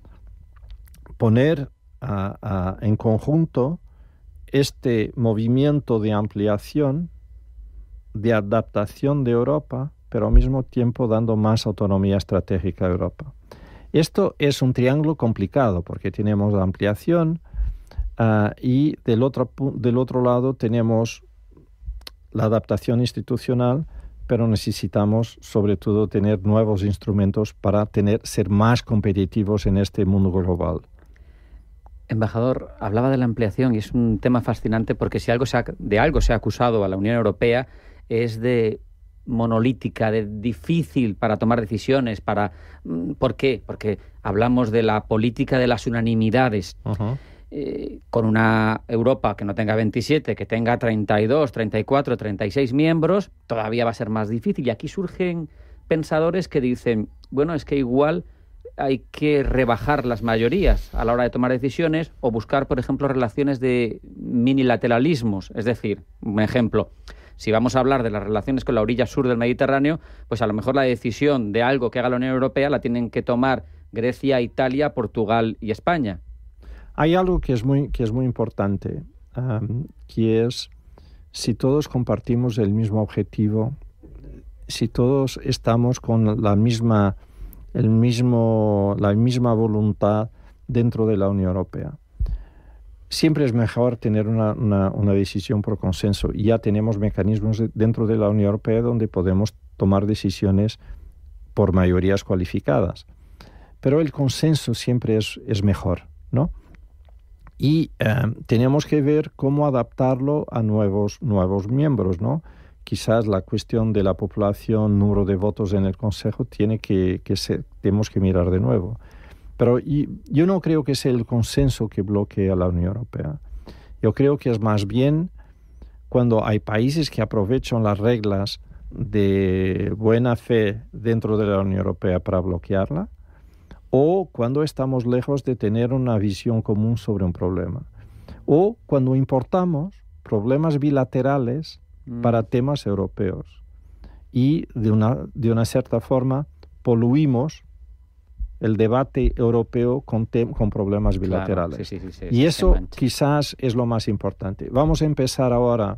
poner en conjunto este movimiento de ampliación, de adaptación de Europa, pero al mismo tiempo dando más autonomía estratégica a Europa. Esto es un triángulo complicado porque tenemos la ampliación y del otro lado tenemos la adaptación institucional, pero necesitamos sobre todo tener nuevos instrumentos para ser más competitivos en este mundo global. Embajador, hablaba de la ampliación y es un tema fascinante porque si de algo se ha acusado a la Unión Europea es de monolítica, de difícil para tomar decisiones. ¿Por qué? Porque hablamos de la política de las unanimidades. Con una Europa que no tenga 27, que tenga 32, 34, 36 miembros, todavía va a ser más difícil. Y aquí surgen pensadores que dicen, bueno, es que igual hay que rebajar las mayorías a la hora de tomar decisiones o buscar, por ejemplo, relaciones de minilateralismos. Es decir, un ejemplo, si vamos a hablar de las relaciones con la orilla sur del Mediterráneo, pues a lo mejor la decisión de algo que haga la Unión Europea la tienen que tomar Grecia, Italia, Portugal y España. Hay algo que es muy importante, que es si todos compartimos el mismo objetivo, si todos estamos con la misma voluntad dentro de la Unión Europea. Siempre es mejor tener una decisión por consenso y ya tenemos mecanismos dentro de la Unión Europea donde podemos tomar decisiones por mayorías cualificadas. Pero el consenso siempre es mejor, ¿no? Y tenemos que ver cómo adaptarlo a nuevos miembros, ¿no? Quizás la cuestión de la población, número de votos en el Consejo, tenemos que mirar de nuevo. Pero yo no creo que sea el consenso que bloquee a la Unión Europea. Yo creo que es más bien cuando hay países que aprovechan las reglas de buena fe dentro de la Unión Europea para bloquearla, o cuando estamos lejos de tener una visión común sobre un problema, o cuando importamos problemas bilaterales para temas europeos y de una cierta forma poluimos el debate europeo con problemas bilaterales. Claro, sí, y eso quizás es lo más importante. Vamos a empezar ahora,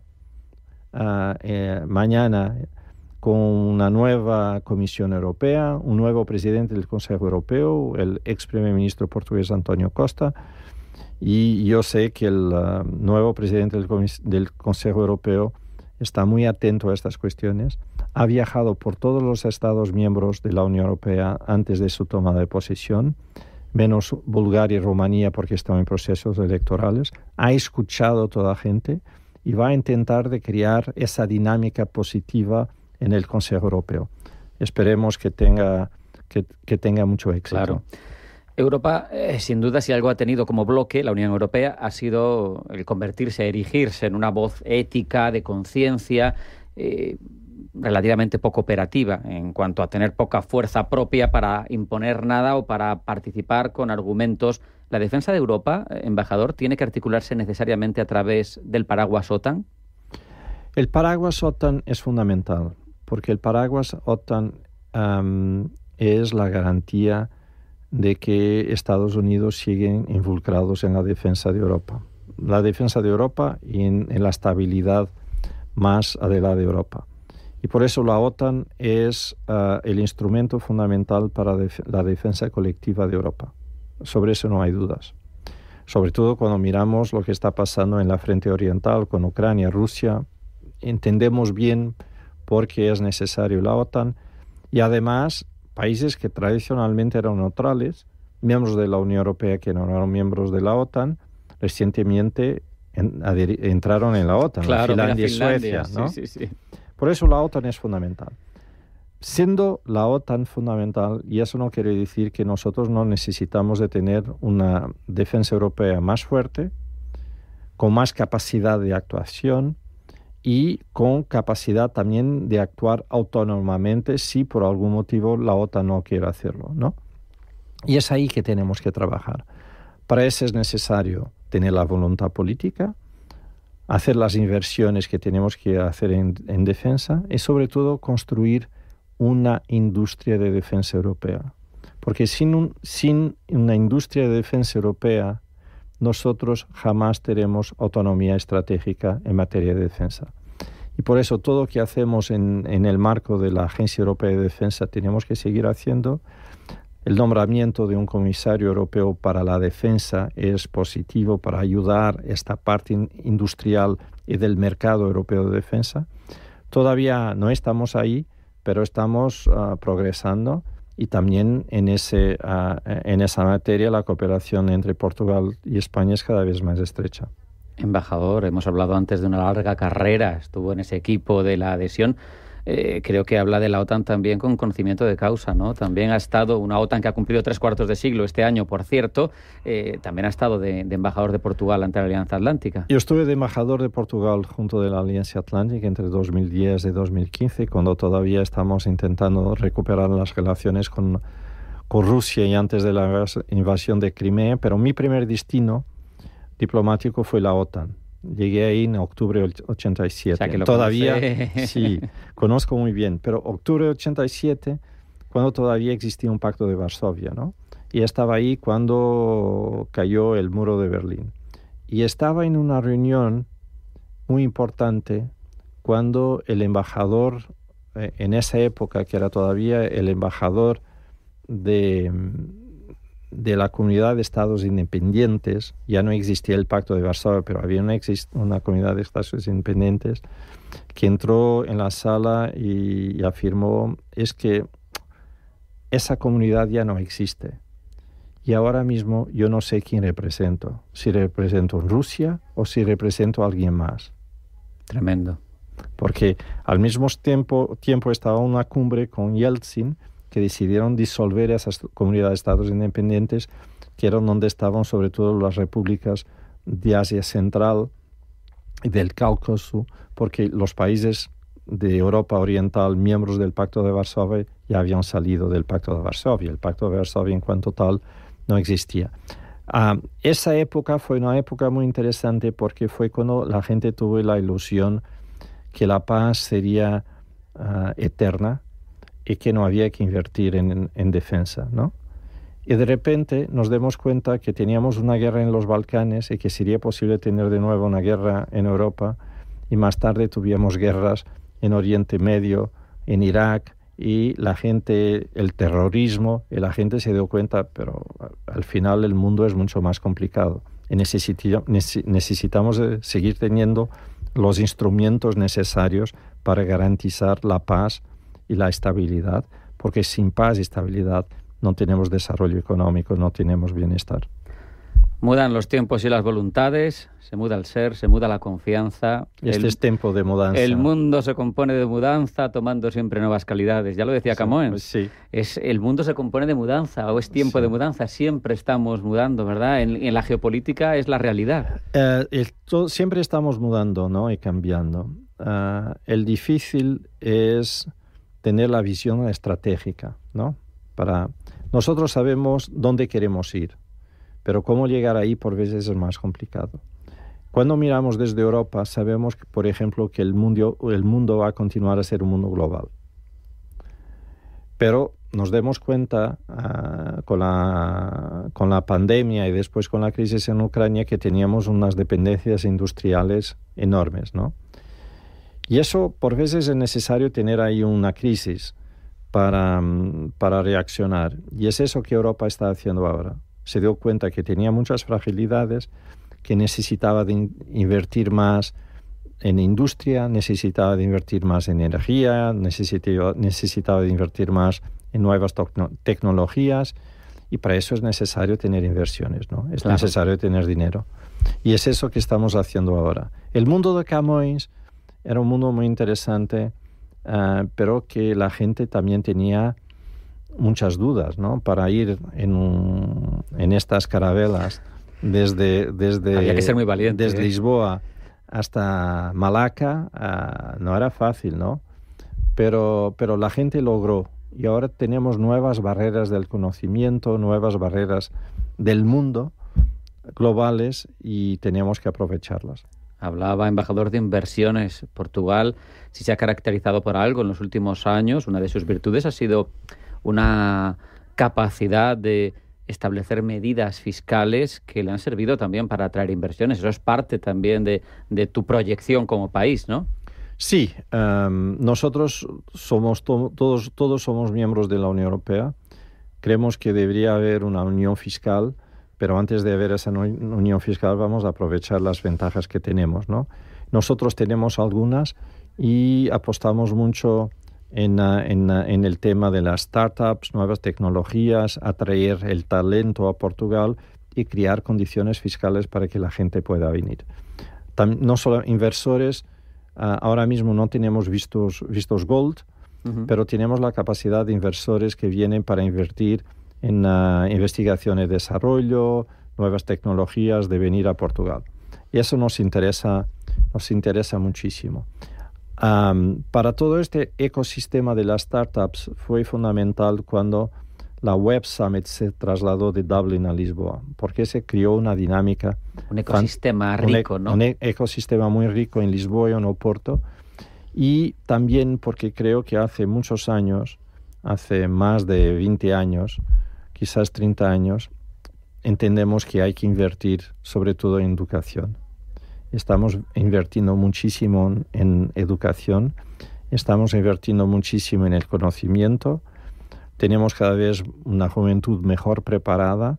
mañana, con una nueva Comisión Europea, un nuevo presidente del Consejo Europeo, el ex primer ministro portugués António Costa, y yo sé que el nuevo presidente del Consejo Europeo está muy atento a estas cuestiones. Ha viajado por todos los Estados miembros de la Unión Europea antes de su toma de posesión, menos Bulgaria y Rumanía porque están en procesos electorales. Ha escuchado a toda la gente y va a intentar de crear esa dinámica positiva en el Consejo Europeo. Esperemos que tenga mucho éxito. Claro. Europa, sin duda, si algo ha tenido como bloque la Unión Europea, ha sido el convertirse, erigirse en una voz ética, de conciencia, relativamente poco operativa en cuanto a tener poca fuerza propia para imponer nada o para participar con argumentos. ¿La defensa de Europa, embajador, tiene que articularse necesariamente a través del paraguas OTAN? El paraguas OTAN es fundamental, porque el paraguas OTAN es la garantía de que Estados Unidos siguen involucrados en la defensa de Europa. La defensa de Europa y en la estabilidad más adelante de Europa. Y por eso la OTAN es el instrumento fundamental para la defensa colectiva de Europa. Sobre eso no hay dudas. Sobre todo cuando miramos lo que está pasando en la frente oriental con Ucrania, Rusia, entendemos bien por qué es necesario la OTAN y además países que tradicionalmente eran neutrales, miembros de la Unión Europea que no eran miembros de la OTAN, recientemente entraron en la OTAN, claro, Finlandia y Suecia, ¿no? Sí. Por eso la OTAN es fundamental. Siendo la OTAN fundamental, y eso no quiere decir que nosotros no necesitamos de tener una defensa europea más fuerte, con más capacidad de actuación, y con capacidad también de actuar autónomamente si por algún motivo la OTAN no quiere hacerlo, ¿no? Y es ahí que tenemos que trabajar. Para eso es necesario tener la voluntad política, hacer las inversiones que tenemos que hacer en defensa y sobre todo construir una industria de defensa europea. Porque sin una industria de defensa europea nosotros jamás tenemos autonomía estratégica en materia de defensa. Y por eso todo lo que hacemos en el marco de la Agencia Europea de Defensa tenemos que seguir haciendo. El nombramiento de un comisario europeo para la defensa es positivo para ayudar esta parte industrial y del mercado europeo de defensa. Todavía no estamos ahí, pero estamos progresando y también en esa materia la cooperación entre Portugal y España es cada vez más estrecha. Embajador, hemos hablado antes de una larga carrera, estuvo en ese equipo de la adhesión. Creo que habla de la OTAN también con conocimiento de causa, ¿no? También ha estado una OTAN que ha cumplido 3/4 de siglo este año, por cierto, también ha estado de embajador de Portugal ante la Alianza Atlántica. Yo estuve de embajador de Portugal junto de la Alianza Atlántica entre 2010 y 2015, cuando todavía estamos intentando recuperar las relaciones con Rusia y antes de la invasión de Crimea, pero mi primer destino diplomático fue la OTAN. Llegué ahí en octubre del 87. O sea, que lo todavía conoce. Sí, conozco muy bien, pero octubre del 87, cuando todavía existía un pacto de Varsovia, ¿no? Y estaba ahí cuando cayó el muro de Berlín. Y estaba en una reunión muy importante cuando el embajador, en esa época, que era todavía el embajador de la Comunidad de Estados Independientes, ya no existía el Pacto de Varsovia, pero había una Comunidad de Estados Independientes, que entró en la sala y afirmó, es que esa comunidad ya no existe. Y ahora mismo yo no sé quién represento, si represento Rusia o si represento a alguien más. Tremendo. Porque al mismo tiempo estaba una cumbre con Yeltsin, que decidieron disolver esas comunidades de estados independientes, que eran donde estaban sobre todo las repúblicas de Asia Central y del Cáucaso, porque los países de Europa Oriental, miembros del Pacto de Varsovia, ya habían salido del Pacto de Varsovia. El Pacto de Varsovia en cuanto tal no existía. Esa época fue una época muy interesante porque fue cuando la gente tuvo la ilusión que la paz sería eterna, y que no había que invertir en defensa, ¿no? Y de repente nos demos cuenta que teníamos una guerra en los Balcanes y que sería posible tener de nuevo una guerra en Europa, y más tarde tuvimos guerras en Oriente Medio, en Irak, y la gente, el terrorismo, y la gente se dio cuenta, pero al final el mundo es mucho más complicado y necesitamos seguir teniendo los instrumentos necesarios para garantizar la paz y la estabilidad, porque sin paz y estabilidad no tenemos desarrollo económico, no tenemos bienestar. Mudan los tiempos y las voluntades, se muda el ser, se muda la confianza. Es tiempo de mudanza. El mundo se compone de mudanza, tomando siempre nuevas calidades. Ya lo decía Camões. Sí. El mundo se compone de mudanza, o es tiempo de mudanza. Siempre estamos mudando, ¿verdad? En la geopolítica es la realidad. Siempre estamos mudando, ¿no? Y cambiando. El difícil es tener la visión estratégica, ¿no? Nosotros sabemos dónde queremos ir, pero cómo llegar ahí por veces es más complicado. Cuando miramos desde Europa, sabemos, por ejemplo, que el mundo va a continuar a ser un mundo global. Pero nos demos cuenta con la pandemia y después con la crisis en Ucrania que teníamos unas dependencias industriales enormes, ¿no? Y eso, por veces, es necesario tener ahí una crisis para reaccionar. Y es eso que Europa está haciendo ahora. Se dio cuenta que tenía muchas fragilidades, que necesitaba de invertir más en industria, necesitaba de invertir más en energía, necesitaba de invertir más en nuevas tecnologías, y para eso es necesario tener inversiones, ¿no? Es necesario tener dinero. Y es eso que estamos haciendo ahora. El mundo de Camões era un mundo muy interesante, pero que la gente también tenía muchas dudas, ¿no? Para ir en estas carabelas desde había que ser muy valiente, desde Lisboa hasta Malaca, no era fácil, ¿no? Pero la gente logró, y ahora tenemos nuevas barreras del conocimiento, nuevas barreras del mundo globales, y tenemos que aprovecharlas. Hablaba, embajador, de inversiones. Portugal, si se ha caracterizado por algo en los últimos años, una de sus virtudes ha sido una capacidad de establecer medidas fiscales que le han servido también para atraer inversiones. Eso es parte también de tu proyección como país, ¿no? Sí, nosotros somos todos somos miembros de la Unión Europea. Creemos que debería haber una unión fiscal, pero antes de haber esa unión fiscal vamos a aprovechar las ventajas que tenemos, ¿no? Nosotros tenemos algunas y apostamos mucho en el tema de las startups, nuevas tecnologías, atraer el talento a Portugal y crear condiciones fiscales para que la gente pueda venir. No solo inversores, ahora mismo no tenemos vistos gold, pero tenemos la capacidad de inversores que vienen para invertir en investigación y desarrollo, nuevas tecnologías, de venir a Portugal. Y eso nos interesa muchísimo. Para todo este ecosistema de las startups fue fundamental cuando la Web Summit se trasladó de Dublín a Lisboa, porque se creó una dinámica. Un ecosistema rico, ¿no? Un ecosistema muy rico en Lisboa y en Oporto. Y también porque creo que hace muchos años, hace más de 20 años, quizás 30 años, entendemos que hay que invertir sobre todo en educación. Estamos invirtiendo muchísimo en educación, estamos invirtiendo muchísimo en el conocimiento, tenemos cada vez una juventud mejor preparada,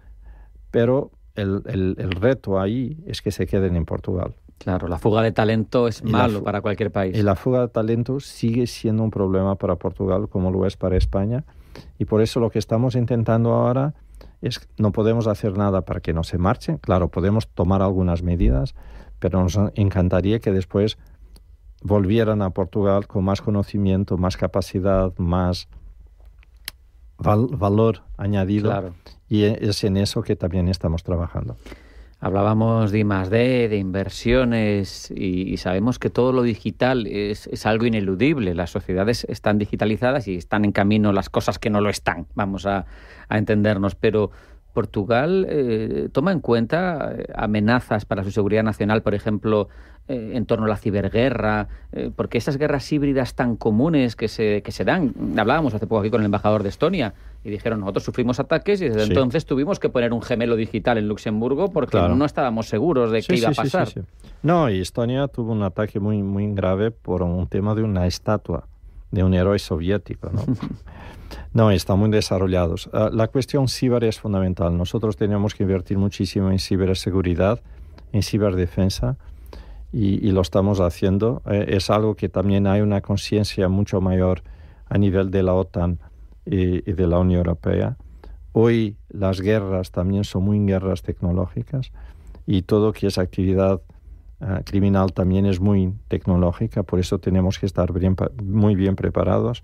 pero el reto ahí es que se queden en Portugal. Claro, la fuga de talento es malo para cualquier país. Y la fuga de talento sigue siendo un problema para Portugal, como lo es para España, y por eso lo que estamos intentando ahora es que no podemos hacer nada para que no se marchen. Claro, podemos tomar algunas medidas, pero nos encantaría que después volvieran a Portugal con más conocimiento, más capacidad, más valor añadido. Claro. Y es en eso que también estamos trabajando. Hablábamos de I+D, de inversiones, y sabemos que todo lo digital es algo ineludible. Las sociedades están digitalizadas y están en camino las cosas que no lo están, vamos a entendernos. Pero Portugal toma en cuenta amenazas para su seguridad nacional, por ejemplo, en torno a la ciberguerra, porque esas guerras híbridas tan comunes que se dan. Hablábamos hace poco aquí con el embajador de Estonia y dijeron, nosotros sufrimos ataques y desde entonces tuvimos que poner un gemelo digital en Luxemburgo porque no estábamos seguros de qué iba a pasar. Sí. No, y Estonia tuvo un ataque muy, muy grave por un tema de una estatua de un héroe soviético, ¿no? No, están muy desarrollados. La cuestión ciber es fundamental. Nosotros tenemos que invertir muchísimo en ciberseguridad, en ciberdefensa, y lo estamos haciendo. Es algo que también hay una conciencia mucho mayor a nivel de la OTAN y de la Unión Europea. Hoy las guerras también son muy guerras tecnológicas y todo que es actividad criminal también es muy tecnológica, por eso tenemos que estar muy bien preparados.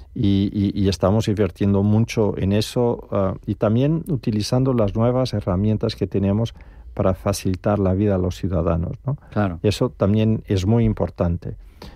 Y estamos invirtiendo mucho en eso y también utilizando las nuevas herramientas que tenemos para facilitar la vida a los ciudadanos, ¿no? Claro. Y eso también es muy importante.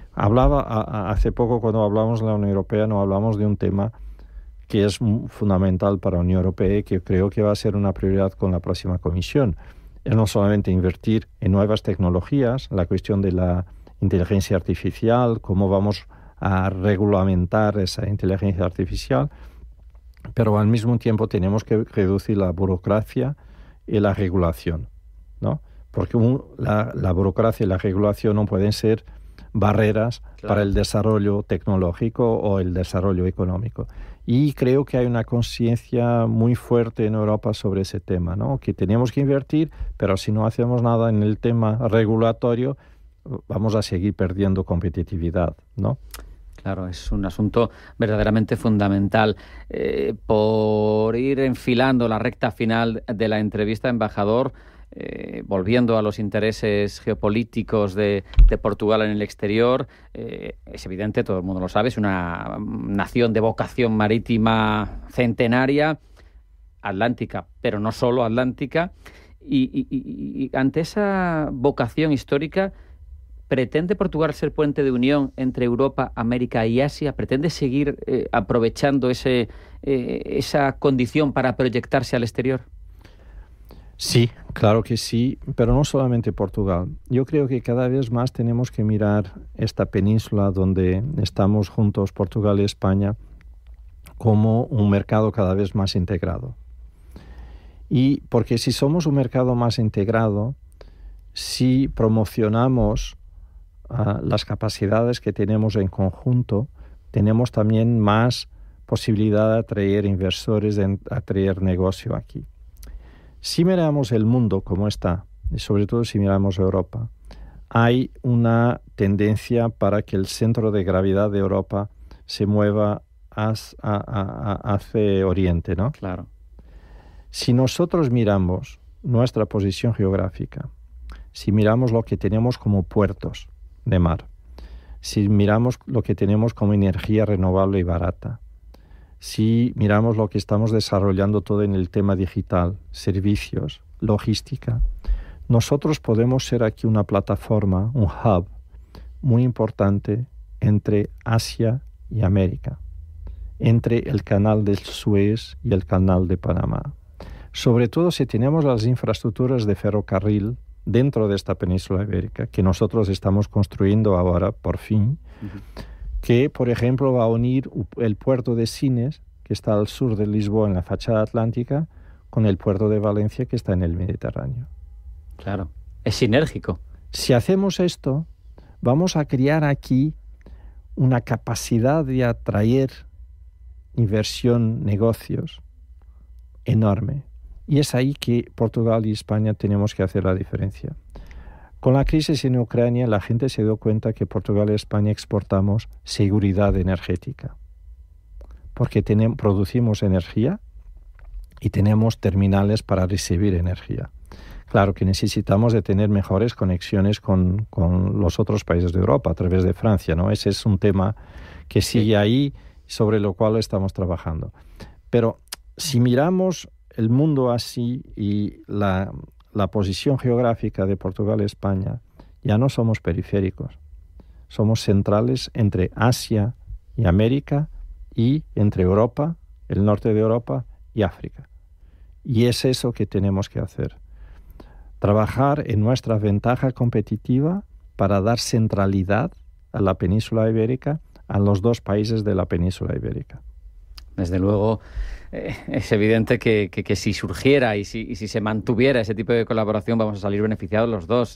Hace poco cuando hablamos de la Unión Europea, no hablamos de un tema que es fundamental para la Unión Europea y que creo que va a ser una prioridad con la próxima Comisión. Es no solamente invertir en nuevas tecnologías, la cuestión de la inteligencia artificial, cómo vamos a regulamentar esa inteligencia artificial, pero al mismo tiempo tenemos que reducir la burocracia y la regulación, ¿no? Porque la burocracia y la regulación no pueden ser barreras para el desarrollo tecnológico o el desarrollo económico. Y creo que hay una conciencia muy fuerte en Europa sobre ese tema, ¿no? Que tenemos que invertir, pero si no hacemos nada en el tema regulatorio, vamos a seguir perdiendo competitividad, ¿no? Claro, es un asunto verdaderamente fundamental. Por ir enfilando la recta final de la entrevista, embajador, volviendo a los intereses geopolíticos de Portugal en el exterior, es evidente, todo el mundo lo sabe, es una nación de vocación marítima centenaria, atlántica, pero no solo atlántica, y ante esa vocación histórica, ¿pretende Portugal ser puente de unión entre Europa, América y Asia? ¿Pretende seguir aprovechando esa condición para proyectarse al exterior? Sí, claro que sí, pero no solamente Portugal. Yo creo que cada vez más tenemos que mirar esta península donde estamos juntos, Portugal y España, como un mercado cada vez más integrado. Y porque si somos un mercado más integrado, si promocionamos las capacidades que tenemos en conjunto, tenemos también más posibilidad de atraer inversores, de atraer negocio aquí. Si miramos el mundo como está, y sobre todo si miramos Europa, hay una tendencia para que el centro de gravedad de Europa se mueva hacia Oriente, ¿no? Claro. Si nosotros miramos nuestra posición geográfica, si miramos lo que tenemos como puertos de mar, si miramos lo que tenemos como energía renovable y barata, si miramos lo que estamos desarrollando todo en el tema digital, servicios, logística, nosotros podemos ser aquí una plataforma, un hub muy importante entre Asia y América, entre el canal del Suez y el canal de Panamá. Sobre todo si tenemos las infraestructuras de ferrocarril dentro de esta península ibérica, que nosotros estamos construyendo ahora, por fin, que, por ejemplo, va a unir el puerto de Sines, que está al sur de Lisboa, en la fachada atlántica, con el puerto de Valencia, que está en el Mediterráneo. Claro, es sinérgico. Si hacemos esto, vamos a crear aquí una capacidad de atraer inversión, negocios, enorme. Y es ahí que Portugal y España tenemos que hacer la diferencia. Con la crisis en Ucrania, la gente se dio cuenta que Portugal y España exportamos seguridad energética, porque producimos energía y tenemos terminales para recibir energía. Claro que necesitamos de tener mejores conexiones con los otros países de Europa a través de Francia, ¿no? Ese es un tema que sigue ahí, sobre lo cual estamos trabajando. Pero si miramos el mundo así y la posición geográfica de Portugal y España, ya no somos periféricos. Somos centrales entre Asia y América y entre Europa, el norte de Europa y África. Y es eso que tenemos que hacer. Trabajar en nuestra ventaja competitiva para dar centralidad a la península ibérica, a los dos países de la península ibérica. Desde luego, es evidente que si surgiera y si se mantuviera ese tipo de colaboración vamos a salir beneficiados los dos.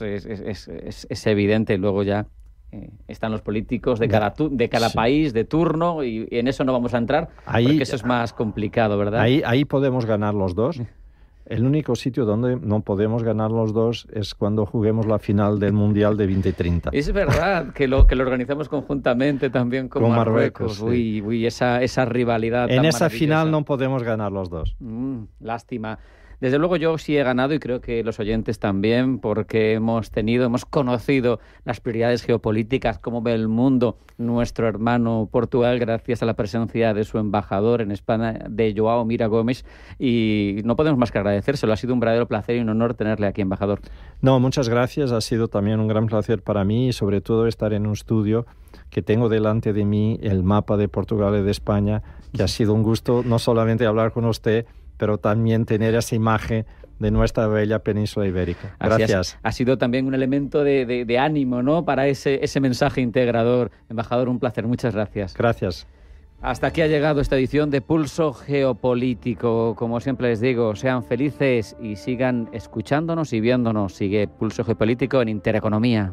Es evidente. Luego ya están los políticos de cada país, de turno, y en eso no vamos a entrar, porque eso es más complicado, ¿verdad? Ahí podemos ganar los dos. El único sitio donde no podemos ganar los dos es cuando juguemos la final del Mundial de 2030. Es verdad que lo organizamos conjuntamente también con Marruecos. Sí. Uy, esa rivalidad. En esa final no podemos ganar los dos. Lástima. Desde luego yo sí he ganado y creo que los oyentes también, porque hemos conocido las prioridades geopolíticas, cómo ve el mundo nuestro hermano Portugal, gracias a la presencia de su embajador en España, de João Mira Gomes, y no podemos más que agradecérselo. Ha sido un verdadero placer y un honor tenerle aquí, embajador. No, muchas gracias. Ha sido también un gran placer para mí y sobre todo estar en un estudio que tengo delante de mí el mapa de Portugal y de España, que ha sido un gusto no solamente hablar con usted, pero también tener esa imagen de nuestra bella península ibérica. Gracias. Ha sido también un elemento de ánimo, ¿no?, para ese mensaje integrador. Embajador, un placer. Muchas gracias. Gracias. Hasta aquí ha llegado esta edición de Pulso Geopolítico. Como siempre les digo, sean felices y sigan escuchándonos y viéndonos. Sigue Pulso Geopolítico en Intereconomía.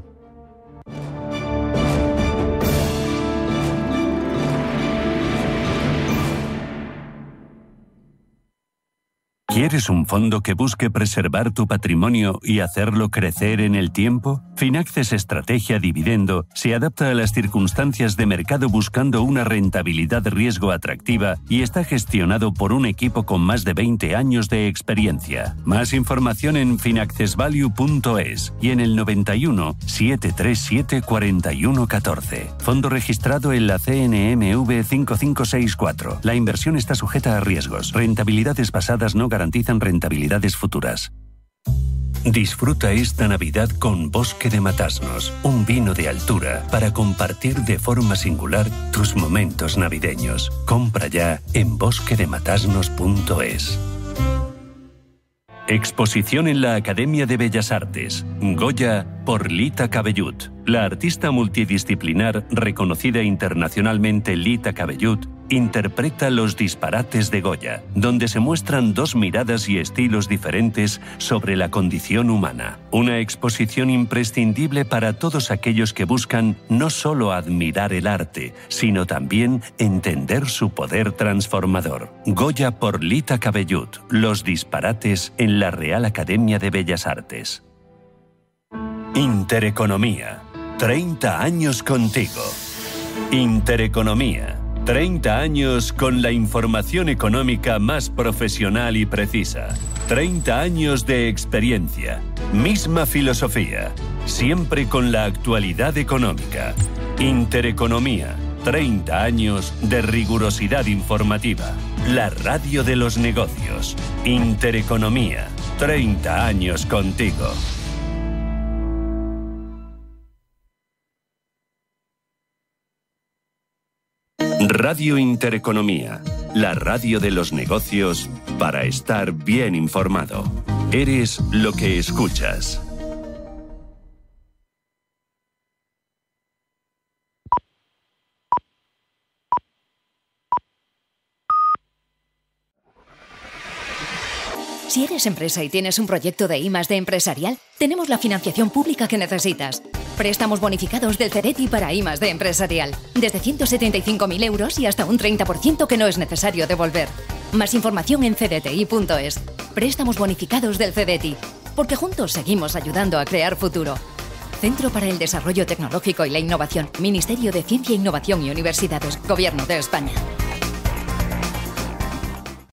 ¿Quieres un fondo que busque preservar tu patrimonio y hacerlo crecer en el tiempo? Finaxes Estrategia Dividendo se adapta a las circunstancias de mercado buscando una rentabilidad-riesgo atractiva y está gestionado por un equipo con más de 20 años de experiencia. Más información en finaccesvalue.es y en el 91 737 4114. Fondo registrado en la CNMV 5564. La inversión está sujeta a riesgos. Rentabilidades pasadas no garantizan rentabilidades futuras. Disfruta esta Navidad con Bosque de Matasnos, un vino de altura para compartir de forma singular tus momentos navideños. Compra ya en bosquedematasnos.es. Exposición en la Academia de Bellas Artes. Goya por Lita Cabellut. La artista multidisciplinar reconocida internacionalmente Lita Cabellut interpreta Los disparates de Goya, donde se muestran dos miradas y estilos diferentes sobre la condición humana. Una exposición imprescindible para todos aquellos que buscan no solo admirar el arte, sino también entender su poder transformador. Goya por Lita Cabellut. Los disparates en la Real Academia de Bellas Artes. Intereconomía. 30 años contigo. Intereconomía. 30 años con la información económica más profesional y precisa. 30 años de experiencia. Misma filosofía. Siempre con la actualidad económica. Intereconomía. 30 años de rigurosidad informativa. La radio de los negocios. Intereconomía. 30 años contigo. Radio Intereconomía, la radio de los negocios para estar bien informado. Eres lo que escuchas. Si eres empresa y tienes un proyecto de I+D empresarial, tenemos la financiación pública que necesitas. Préstamos bonificados del CEDETI para I+D empresarial. Desde 175.000 euros y hasta un 30% que no es necesario devolver. Más información en cdti.es. Préstamos bonificados del CEDETI. Porque juntos seguimos ayudando a crear futuro. Centro para el Desarrollo Tecnológico y la Innovación. Ministerio de Ciencia, Innovación y Universidades. Gobierno de España.